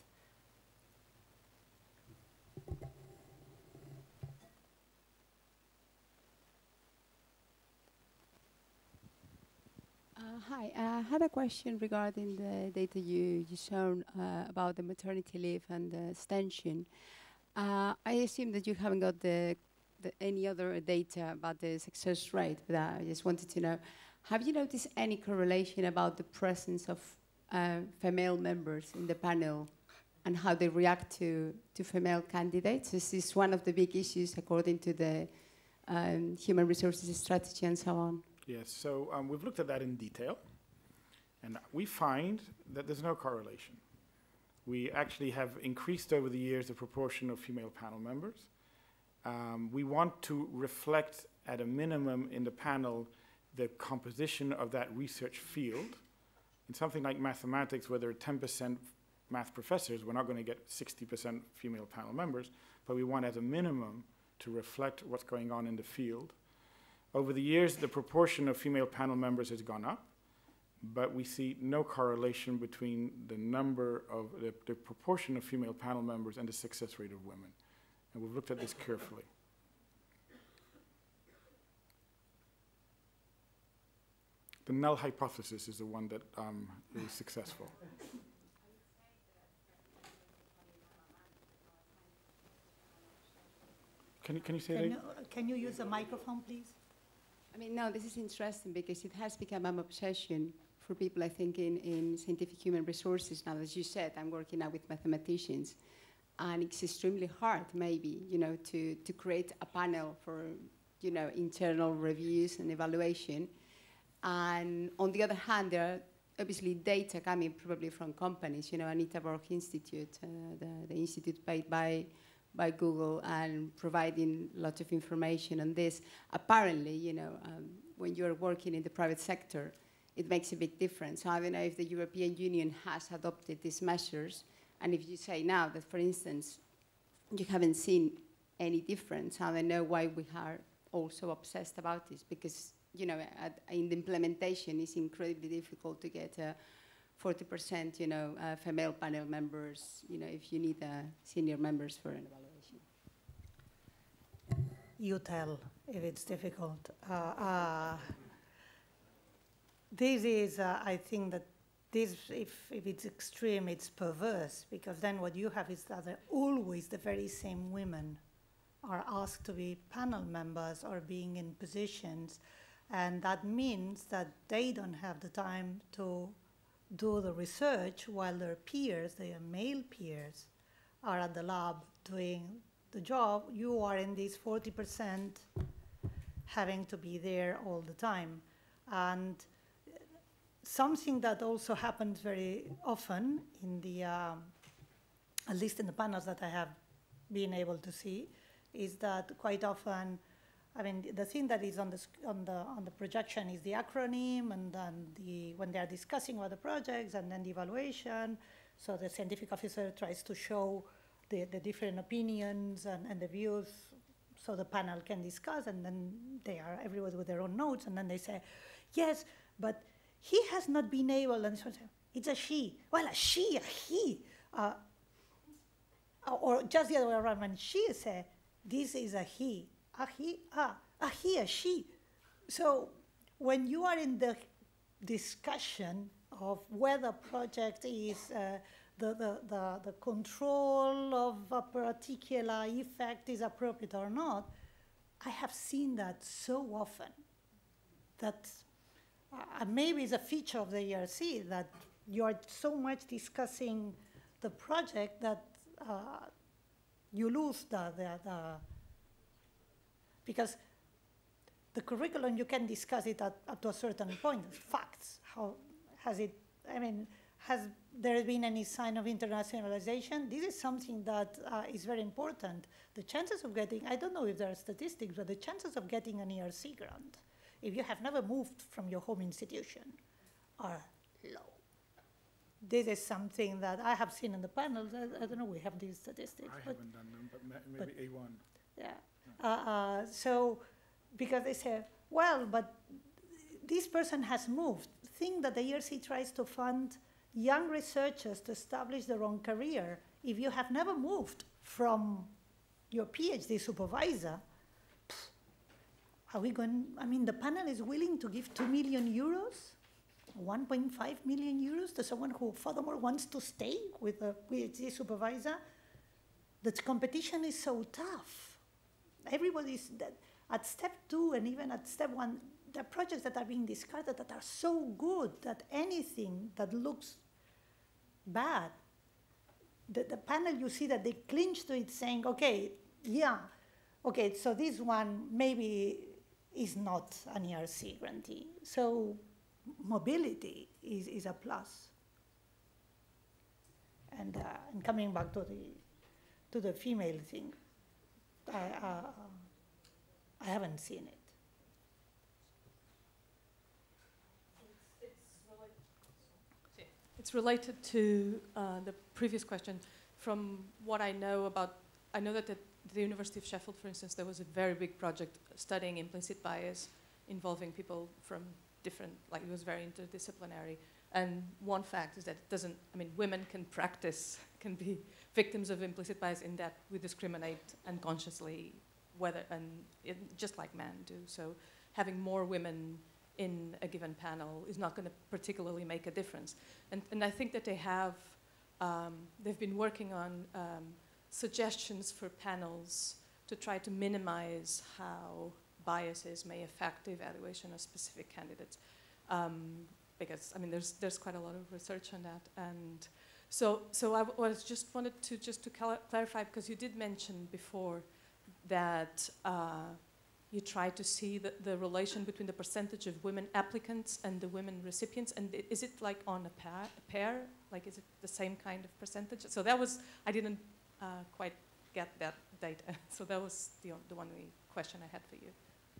H: Hi, I had a question regarding the data you shown about the maternity leave and the extension. I assume that you haven't got any other data about the success rate, but I just wanted to know, have you noticed any correlation about the presence of female members in the panel and how they react to female candidates? This is one of the big issues according to the human resources strategy and so on.
E: Yes, so we've looked at that in detail, and we find that there's no correlation. We actually have increased over the years the proportion of female panel members. We want to reflect at a minimum in the panel the composition of that research field. In something like mathematics, where there are 10% math professors, we're not going to get 60% female panel members, but we want as a minimum to reflect what's going on in the field. Over the years, the proportion of female panel members has gone up, but we see no correlation between the number of the proportion of female panel members and the success rate of women. And we've looked at this carefully. The null hypothesis is the one that is successful. Can you say that?
C: Can you use the microphone, please?
H: I mean, no, this is interesting because it has become an obsession for people, I think, in scientific human resources. Now, as you said, I'm working now with mathematicians, and it's extremely hard, maybe, you know, to create a panel for, you know, internal reviews and evaluation. And on the other hand, there are obviously data coming probably from companies, you know, Anita Borg Institute, the institute paid by Google, and providing lots of information on this. Apparently, you know, when you're working in the private sector, it makes a big difference. So I don't know if the European Union has adopted these measures, and if you say now that, for instance, you haven't seen any difference, I don't know why we are also obsessed about this, because, you know, in the implementation, it's incredibly difficult to get 40%, you know, female panel members, you know, if you need senior members for an evaluation.
C: You tell if it's difficult. This is, I think that this, if it's extreme, it's perverse, because then what you have is that always the very same women are asked to be panel members or being in positions, and that means that they don't have the time to do the research while their peers, their male peers, are at the lab doing the job. You are in this 40% having to be there all the time. And something that also happens very often in the, at least in the panels that I have been able to see, is that quite often, I mean, the thing that is on the projection is the acronym, and then when they are discussing about the projects, and then the evaluation. So the scientific officer tries to show the different opinions and the views, so the panel can discuss, and then they are everyone with their own notes, and then they say, yes, but he has not been able, and so it's a she. Well, a she, a he, or just the other way around. When she says, this is a he. A he, a she. So when you are in the discussion of whether project is the control of a particular effect is appropriate or not, I have seen that so often that maybe it's a feature of the ERC that you are so much discussing the project that you lose because the curriculum, you can discuss it up to a certain point. Facts, how has it, I mean, has there been any sign of internationalization? This is something that is very important. The chances of getting, I don't know if there are statistics, but the chances of getting an ERC grant, if you have never moved from your home institution, are low. This is something that I have seen in the panels. I don't know, we have these statistics.
E: I haven't done them, but maybe A1.
C: Yeah. So, because they say, well, but this person has moved. Think that the ERC tries to fund young researchers to establish their own career. If you have never moved from your PhD supervisor, are we going, I mean, the panel is willing to give 2 million euros, 1.5 million euros to someone who furthermore wants to stay with a PhD supervisor. The competition is so tough. Everybody's, at step 2 and even at step 1, there are projects that are being discarded that are so good that anything that looks bad, the panel, you see that they clinch to it saying, okay, yeah, okay, so this one maybe is not an ERC grantee. So mobility is a plus. And coming back to the female thing, I haven't seen it.
I: It's related to the previous question. From what I know about, I know that at the University of Sheffield, for instance, there was a very big project studying implicit bias involving people from different, like it was very interdisciplinary. And one fact is that it doesn't, I mean, women can practice, can be victims of implicit bias in that we discriminate unconsciously, just like men do. So having more women in a given panel is not going to particularly make a difference. And I think that they have, they've been working on suggestions for panels to try to minimize how biases may affect the evaluation of specific candidates. Because I mean, there's quite a lot of research on that, and so I just wanted to clarify, because you did mention before that you try to see the relation between the percentage of women applicants and the women recipients, and is it like on a pair? Like, is it the same kind of percentage? So that was, I didn't quite get that data, so that was the only question I had for you.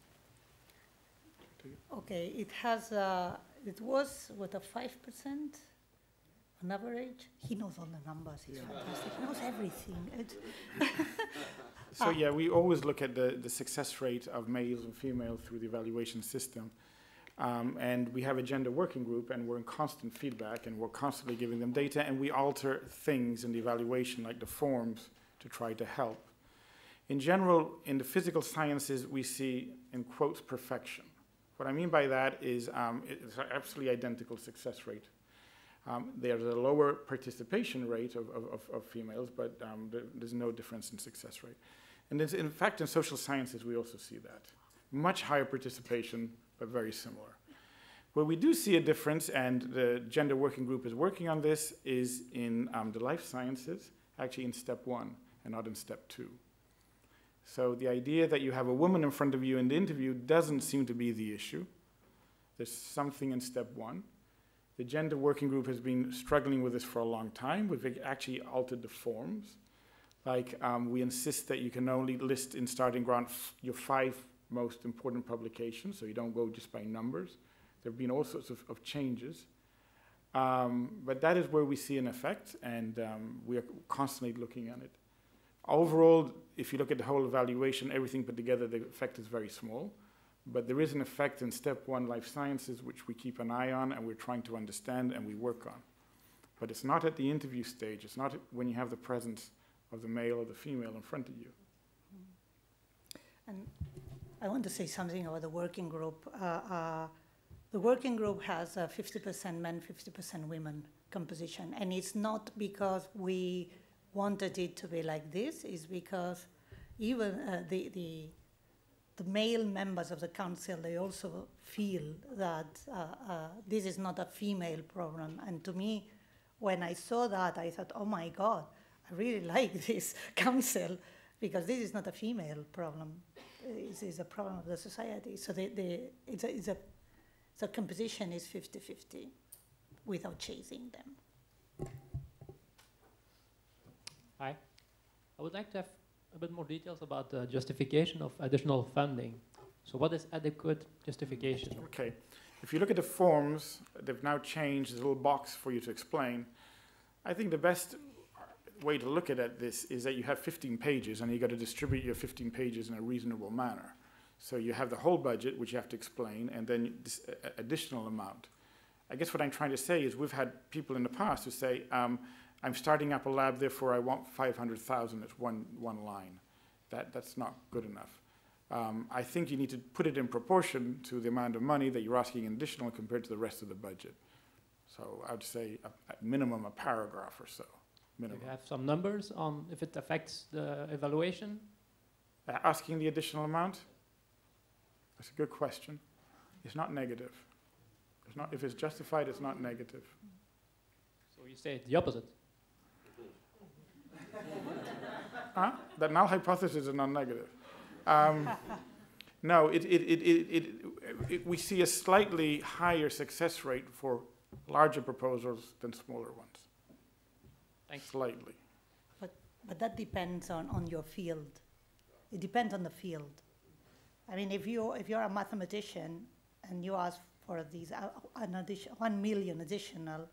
C: Okay, it has, it was, what, a 5% on average? He knows all the numbers, he's fantastic, he knows everything.
E: So yeah, we always look at the success rate of males and females through the evaluation system. And we have a gender working group, and we're in constant feedback, and we're constantly giving them data, and we alter things in the evaluation, like the forms, to try to help. In general, in the physical sciences, we see, in quotes, perfection. What I mean by that is it's an absolutely identical success rate. There's a lower participation rate of females, but there's no difference in success rate. And in fact, in social sciences, we also see that. Much higher participation, but very similar. Where we do see a difference, and the gender working group is working on this, is in the life sciences, actually in step 1 and not in step 2. So the idea that you have a woman in front of you in the interview doesn't seem to be the issue. There's something in step 1. The gender working group has been struggling with this for a long time. We've actually altered the forms. Like we insist that you can only list in starting ground your 5 most important publications, so you don't go just by numbers. There have been all sorts of changes. But that is where we see an effect, and we are constantly looking at it. Overall, if you look at the whole evaluation, everything put together, the effect is very small. But there is an effect in step 1, life sciences, which we keep an eye on, and we're trying to understand and we work on. But it's not at the interview stage. It's not when you have the presence of the male or the female in front of you.
C: And I want to say something about the working group. The working group has a 50% men, 50% women composition. And it's not because we wanted it to be like this, is because even the male members of the council, they also feel that this is not a female problem. And to me, when I saw that, I thought, oh my God, I really like this council, because this is not a female problem. It is a problem of the society. So the composition is 50-50 without chasing them.
J: Hi. I would like to have a bit more details about the justification of additional funding. So what is adequate justification?
E: Okay. If you look at the forms, they've now changed. There's a little box for you to explain. I think the best way to look at this is that you have 15 pages, and you've got to distribute your 15 pages in a reasonable manner. So you have the whole budget, which you have to explain, and then this additional amount. I guess what I'm trying to say is we've had people in the past who say, I'm starting up a lab, therefore I want 500,000 as one line. That's not good enough. I think you need to put it in proportion to the amount of money that you're asking in additional compared to the rest of the budget. So I would say at minimum a paragraph or so. Minimum.
J: Do you have some numbers on if it affects the evaluation?
E: Asking the additional amount? That's a good question. It's not negative. It's not, if it's justified, it's not negative.
J: So you say the opposite.
E: The null hypothesis is non-negative. No, we see a slightly higher success rate for larger proposals than smaller ones.
J: Thanks.
E: Slightly.
C: But that depends on your field. It depends on the field. I mean, if you're a mathematician and you ask for these 1 million additional,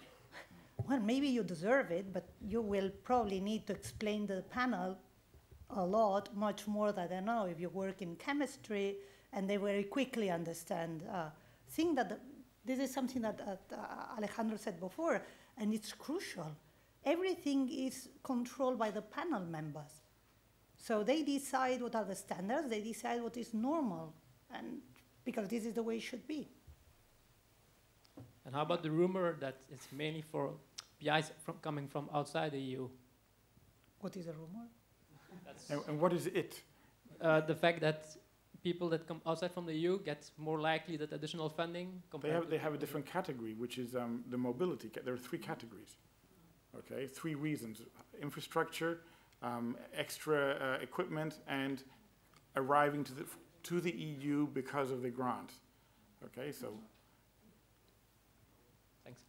C: well, maybe you deserve it, but you will probably need to explain to the panel a lot, much more than, I don't know, if you work in chemistry, and they very quickly understand. Think that this is something that Alejandro said before, and it's crucial. Everything is controlled by the panel members. So they decide what are the standards, they decide what is normal, and because this is the way it should be.
J: And how about the rumor that it's mainly for PIs coming from outside the EU?
C: What is a rumor?
E: And what is it?
J: The fact that people that come outside from the EU get more likely that additional funding compared
E: They have a different category, which is the mobility. There are 3 categories. Okay, 3 reasons: infrastructure, extra equipment, and arriving to the EU because of the grant. Okay, so.
J: Thanks.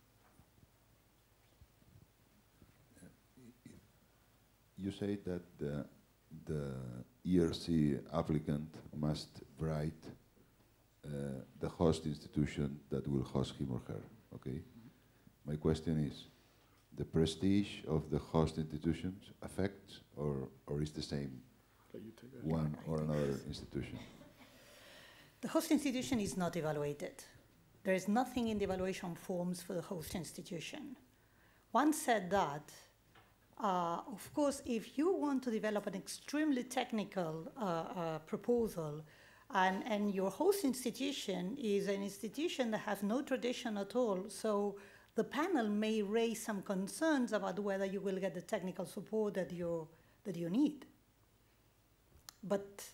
B: You say that the ERC applicant must write the host institution that will host him or her, okay? My question is, the prestige of the host institutions affects or is the same one or another institution?
C: The host institution is not evaluated. There is nothing in the evaluation forms for the host institution. Once said that, of course, if you want to develop an extremely technical proposal and your host institution is an institution that has no tradition at all, so the panel may raise some concerns about whether you will get the technical support that you need. But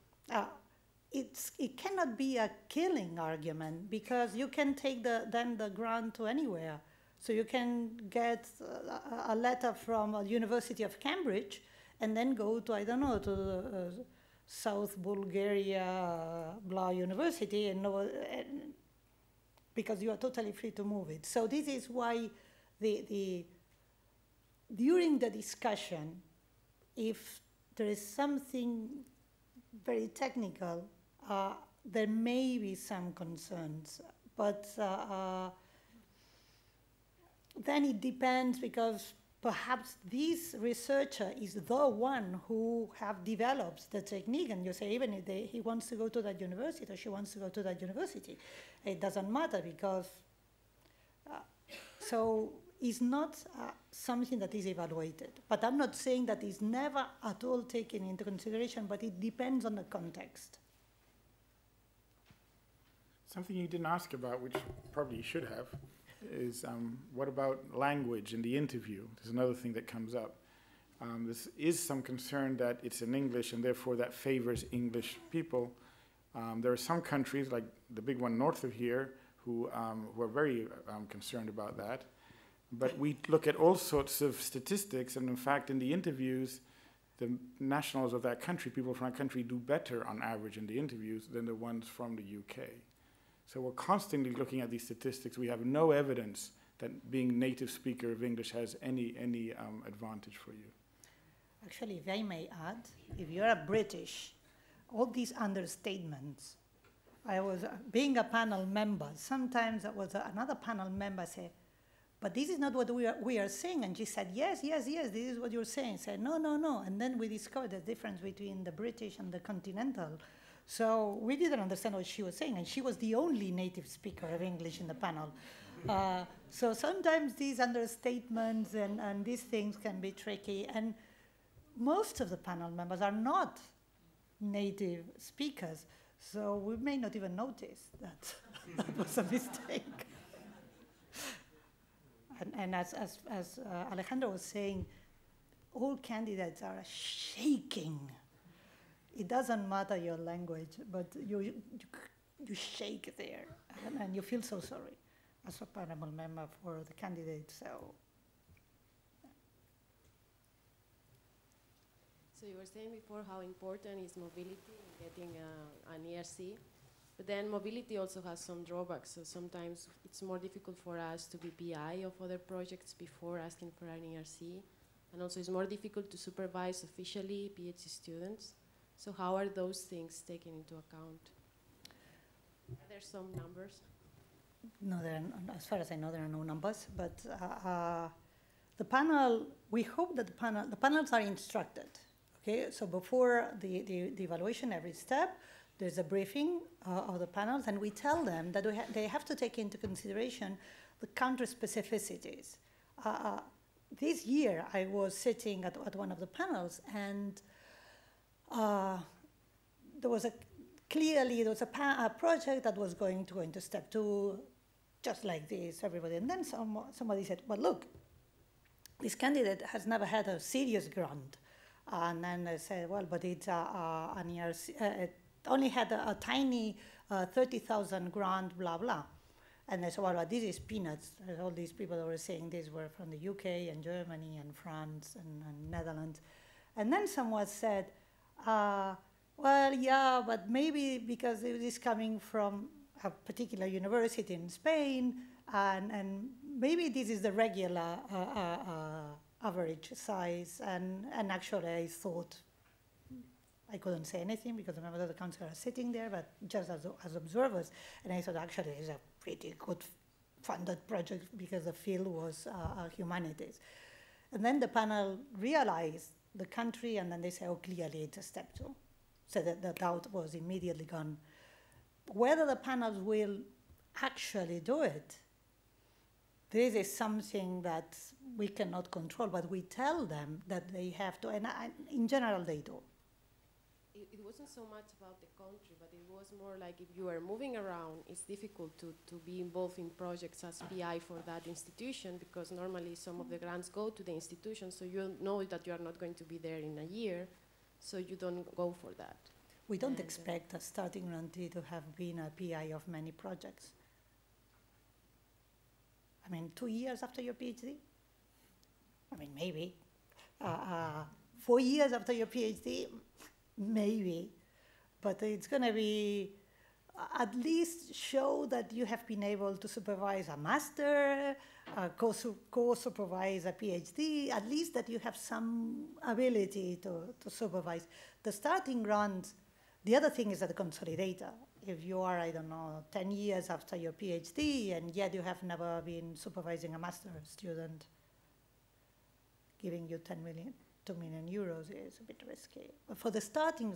C: it cannot be a killing argument, because you can take then the grant to anywhere. So you can get a letter from a University of Cambridge and then go to, I don't know, to the, South Bulgaria blah university, and because you are totally free to move it. So this is why during the discussion, if there is something very technical, there may be some concerns, but then it depends, because perhaps this researcher is the one who have developed the technique, and you say even if he wants to go to that university or she wants to go to that university, it doesn't matter, because so it's not something that is evaluated. But I'm not saying that it's never at all taken into consideration, but it depends on the context.
E: Something you didn't ask about, which probably you should have, is what about language in the interview? There's another thing that comes up. This is some concern that it's in English and therefore that favors English people. There are some countries, like the big one north of here, who are very concerned about that. But we look at all sorts of statistics, and in fact in the interviews, the nationals of that country, people from that country, do better on average in the interviews than the ones from the UK. So we're constantly looking at these statistics. We have no evidence that being native speaker of English has any advantage for you.
C: Actually, if I may add, if you're a British, all these understatements, I was, being a panel member, sometimes there was another panel member say, but this is not what we are saying. And she said, yes, yes, yes, this is what you're saying. I said, no, no, no. And then we discovered the difference between the British and the continental. So we didn't understand what she was saying, and she was the only native speaker of English in the panel. So sometimes these understatements and these things can be tricky, and most of the panel members are not native speakers, so we may not even notice that that was a mistake. And as Alejandro was saying, all candidates are shaking. It doesn't matter your language, but you shake there, and you feel so sorry as a panel member for the candidate. So
D: you were saying before how important is mobility in getting an ERC, but then mobility also has some drawbacks. So sometimes it's more difficult for us to be PI of other projects before asking for an ERC, and also it's more difficult to supervise officially PhD students. So how are those things taken into account? Are there some numbers?
C: No, as far as I know, there are no numbers. But the panel, we hope that the panels are instructed. Okay, so before the evaluation, every step, there's a briefing of the panels, and we tell them that they have to take into consideration the country specificities. This year, I was sitting at one of the panels, and there was a project that was going to go into step 2, just like this, everybody. And then somebody said, well, look, this candidate has never had a serious grant. And then they said, well, but it's an ERC, it only had a tiny 30,000 grant, blah, blah. And they said, well, this is peanuts. All these people that were saying this were from the UK and Germany and France and Netherlands. And then someone said, well, yeah, but maybe because it is coming from a particular university in Spain, and maybe this is the regular average size. And actually, I thought I couldn't say anything because the members of the council are sitting there, but just as observers. And I thought actually it's a pretty good funded project because the field was humanities. And then the panel realized the country, and then they say, oh, clearly it's a step 2. So that the doubt was immediately gone. Whether the panels will actually do it, this is something that we cannot control, but we tell them that they have to, and in general they do.
D: It wasn't so much about the country, but it was more like if you are moving around, it's difficult to be involved in projects as PI for that institution, because normally some of the grants go to the institution, so you know that you are not going to be there in a year. So you don't go for that.
C: We don't expect a starting grantee to have been a PI of many projects. I mean, 2 years after your PhD? I mean, maybe. 4 years after your PhD? Maybe. But it's going to be at least show that you have been able to supervise a master, co-supervise a PhD, at least that you have some ability to supervise. The starting grant, the other thing is that the consolidator. If you are, I don't know, 10 years after your PhD, and yet you have never been supervising a master student, giving you 2 million euros is a bit risky. But for the starting,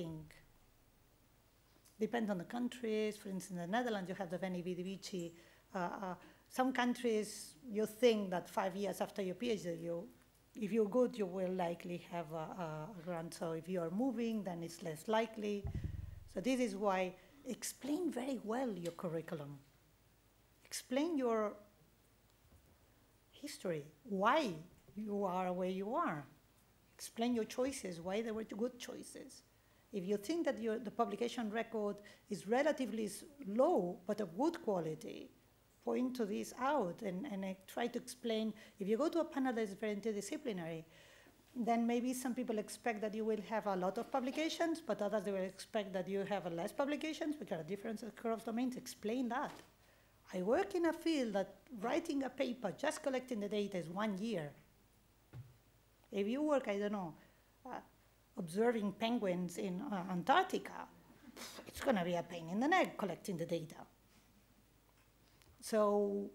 C: depends on the countries. For instance, in the Netherlands, you have the Veni Vidi Vici. Some countries, you think that 5 years after your PhD, if you're good, you will likely have a grant. So if you are moving, then it's less likely. So this is why explain very well your curriculum. Explain your history, why you are where you are. Explain your choices, why they were good choices. If you think that the publication record is relatively low, but of good quality, point to this out and I try to explain. If you go to a panel that is very interdisciplinary, then maybe some people expect that you will have a lot of publications, but others they will expect that you have less publications because of different across domains. Explain that. I work in a field that writing a paper, just collecting the data is 1 year. If you work, I don't know, observing penguins in Antarctica, it's going to be a pain in the neck collecting the data. So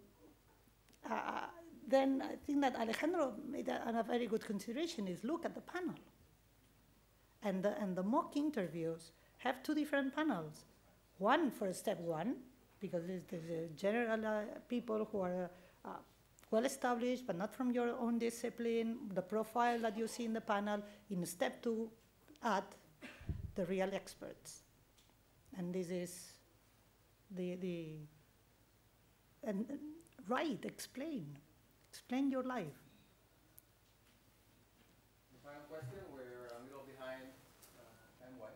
C: then I think that Alejandro made a very good consideration is look at the panel. And the mock interviews have 2 different panels. One for step 1, because there's general people who are well established, but not from your own discipline, the profile that you see in the panel. In step 2, add the real experts. And this is and write, explain your life.
A: The final question, we're a little behind time-wise.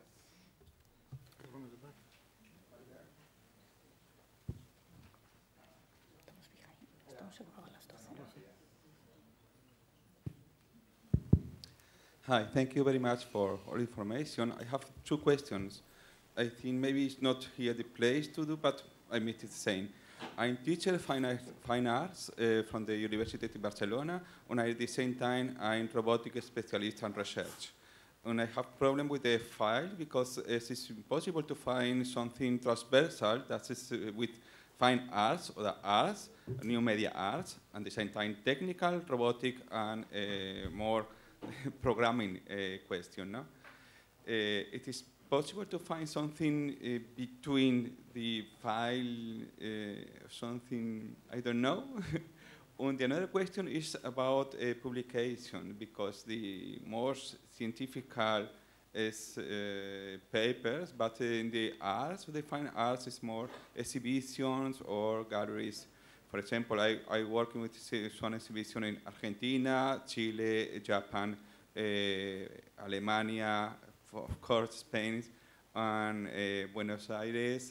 K: Hi, thank you very much for all information. I have 2 questions. I think maybe it's not here the place to do, but I mean it's the same. I'm teacher fine arts from the University of Barcelona, and at the same time I'm robotic specialist and research. And I have problem with the file because it's impossible to find something transversal that is with fine arts or the arts, new media arts, and at the same time technical, robotic, and more programming question. No? It is possible to find something between the file, something I don't know. And the another question is about publication, because the most scientific is papers, but in the arts, the fine arts is more exhibitions or galleries. For example, I working with one exhibition in Argentina, Chile, Japan, Alemania, of course Spain, and Buenos Aires,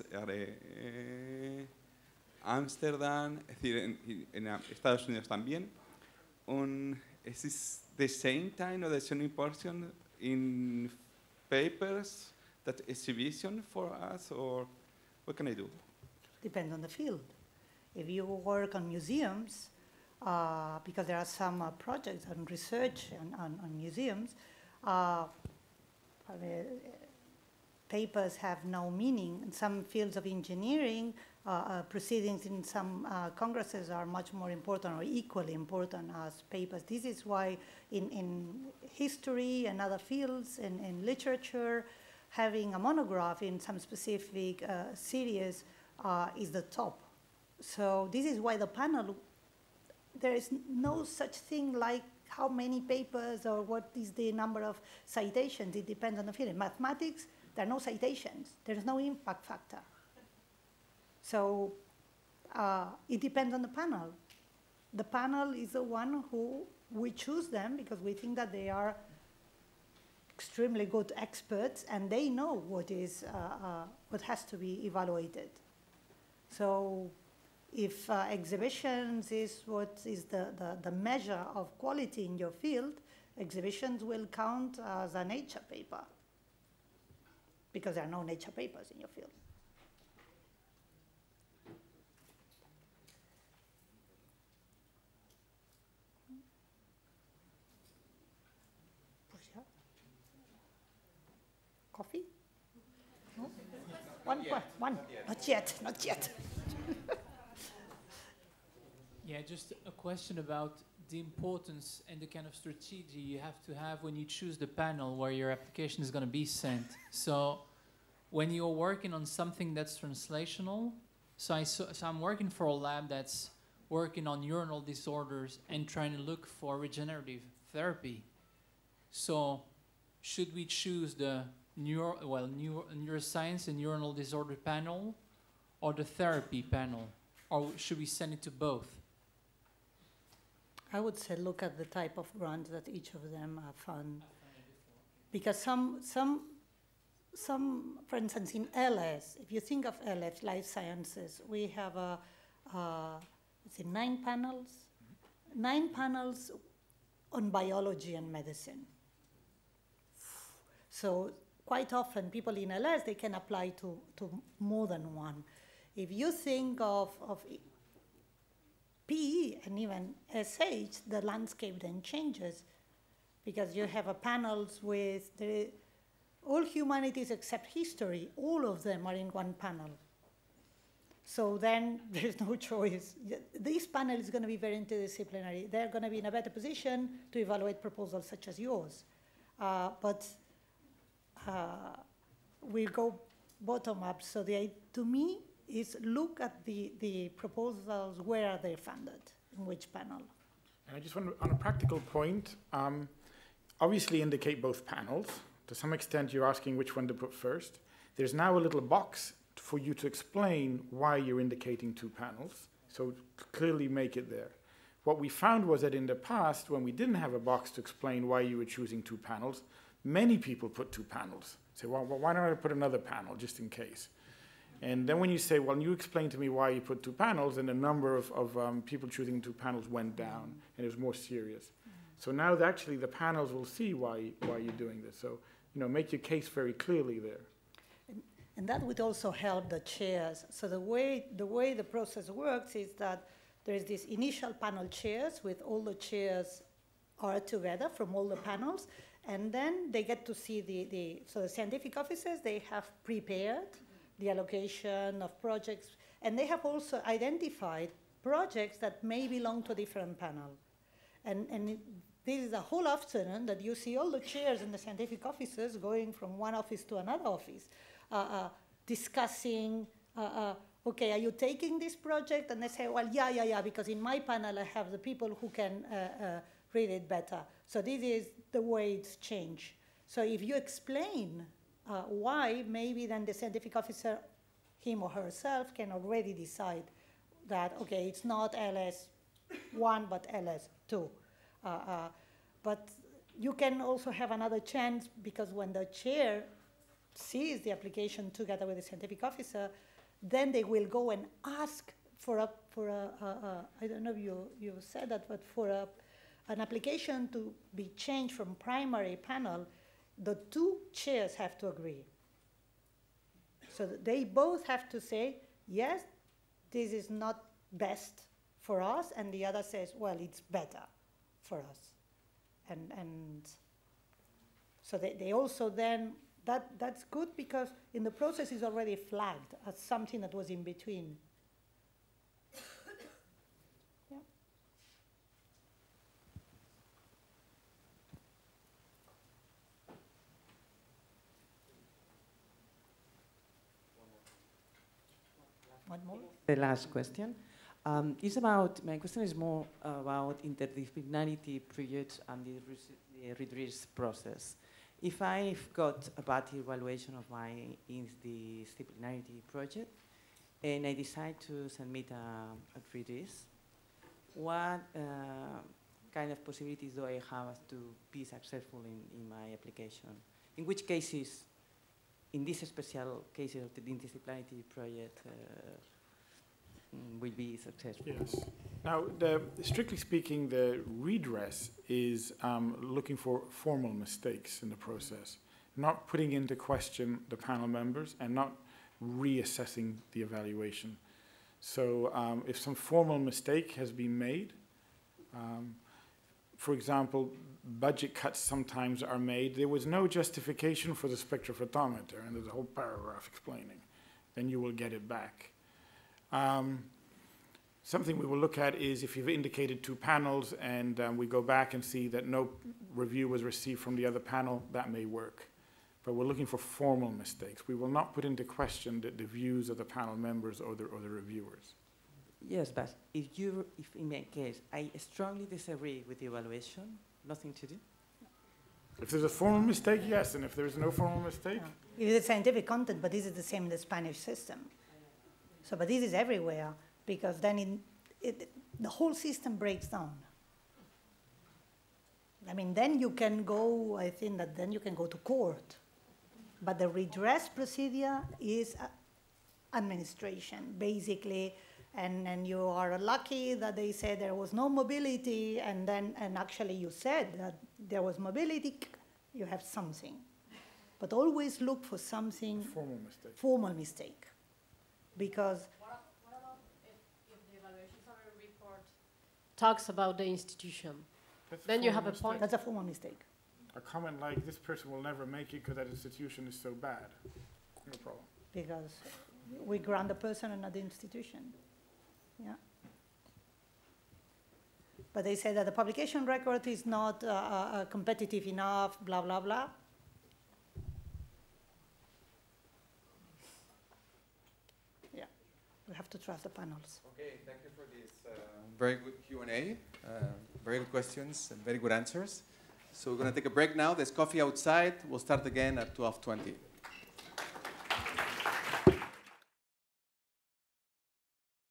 K: Amsterdam, es decir, en Estados Unidos también. Is this the same time or the same important in papers, that exhibition for us, or what can I do?
C: Depends on the field. If you work on museums, because there are some projects on research on museums, papers have no meaning. In some fields of engineering, proceedings in some congresses are much more important or equally important as papers. This is why in history and other fields, in literature, having a monograph in some specific series is the top. So this is why the panel, there is no such thing like how many papers or what is the number of citations. It depends on the field. In mathematics, there are no citations. There is no impact factor. So it depends on the panel. The panel is the one who we choose them because we think that they are extremely good experts and they know what has to be evaluated. So if exhibitions is what is the measure of quality in your field, exhibitions will count as a nature paper because there are no nature papers in your field. Coffee? No? One. Not yet.
L: Yeah, just a question about the importance and the kind of strategy you have to have when you choose the panel where your application is going to be sent. So when you're working on something that's translational, so I'm working for a lab that's working on neuronal disorders and trying to look for regenerative therapy. So should we choose the neuroscience and neuronal disorder panel or the therapy panel? Or should we send it to both?
C: I would say look at the type of grants that each of them fund. Because some, for instance, in LS, if you think of LS, life sciences, we have let's say 9 panels. 9 panels on biology and medicine. So quite often people in LS, they can apply to more than one. If you think of PE and even SH, the landscape then changes because you have panels with all humanities except history, all of them are in one panel. So then there's no choice. This panel is going to be very interdisciplinary. They're going to be in a better position to evaluate proposals such as yours. But we go bottom up. So to me, is look at the proposals, where are they funded, in which panel.
E: And I just want to, on a practical point, obviously indicate both panels. To some extent, you're asking which one to put first. There's now a little box for you to explain why you're indicating 2 panels, so clearly make it there. What we found was that in the past, when we didn't have a box to explain why you were choosing 2 panels, many people put 2 panels. Say, well, why don't I put another panel, just in case? And then when you say, well, you explain to me why you put 2 panels, and the number of people choosing 2 panels went down, and it was more serious. So now actually the panels will see why you're doing this. So, make your case very clearly there.
C: And that would also help the chairs. So the way the process works is that there is this initial panel chairs with all the chairs are together from all the panels, and then they get to see so the scientific officers, they have prepared the allocation of projects, and they have also identified projects that may belong to a different panel. And this is a whole afternoon that you see all the chairs and the scientific officers going from one office to another office, discussing, okay, are you taking this project? And they say, well, yeah, because in my panel I have the people who can read it better. So this is the way it's changed. So if you explain why, maybe then the scientific officer, him or herself, can already decide that, okay, it's not LS1, but LS2. But you can also have another chance, because when the chair sees the application together with the scientific officer, then they will go and ask for a I don't know if you said that, but for an application to be changed from primary panel, the two chairs have to agree. So they both have to say, yes, this is not best for us, and the other says, well, it's better for us. And so they also then, that's good, because in the process is already flagged as something that was in between. Yeah. One more?
M: The last question. My question is more about interdisciplinarity projects and the redress process. If I've got a bad evaluation of my interdisciplinarity project and I decide to submit a redress, what kind of possibilities do I have to be successful in my application? In which cases, in this special case of the interdisciplinarity project, will be successful?
E: Yes. Now, strictly speaking, the redress is looking for formal mistakes in the process, not putting into question the panel members and not reassessing the evaluation. So if some formal mistake has been made, for example, budget cuts sometimes are made. There was no justification for the spectrophotometer, and there's a whole paragraph explaining. Then you will get it back. Something we will look at is if you've indicated two panels and we go back and see that no review was received from the other panel, that may work. But we're looking for formal mistakes. We will not put into question the views of the panel members or the reviewers.
M: Yes, but if in my case, I strongly disagree with the evaluation, nothing to do?
E: If there's a formal mistake, yes, and if there's no formal mistake?
C: No. It is scientific content, but this is the same in the Spanish system. So, but this is everywhere, because then the whole system breaks down. I mean, then you can go, I think that then you can go to court. But the redress procedure is administration, basically, and you are lucky that they said there was no mobility, and actually you said that there was mobility, you have something. But always look for something.
E: Formal mistake.
C: Formal mistake. Because
N: what about if the evaluation summary report talks about the institution? Then you have a point.
C: That's a formal mistake.
E: A comment like, this person will never make it because that institution is so bad. No problem.
C: Because we grant the person and not the institution. Yeah. But they say that the publication record is not competitive enough, blah, blah, blah. Yeah, we have to trust the panels.
A: Okay, thank you for this very good Q&A, very good questions and very good answers. So we're going to take a break now. There's coffee outside. We'll start again at 12:20.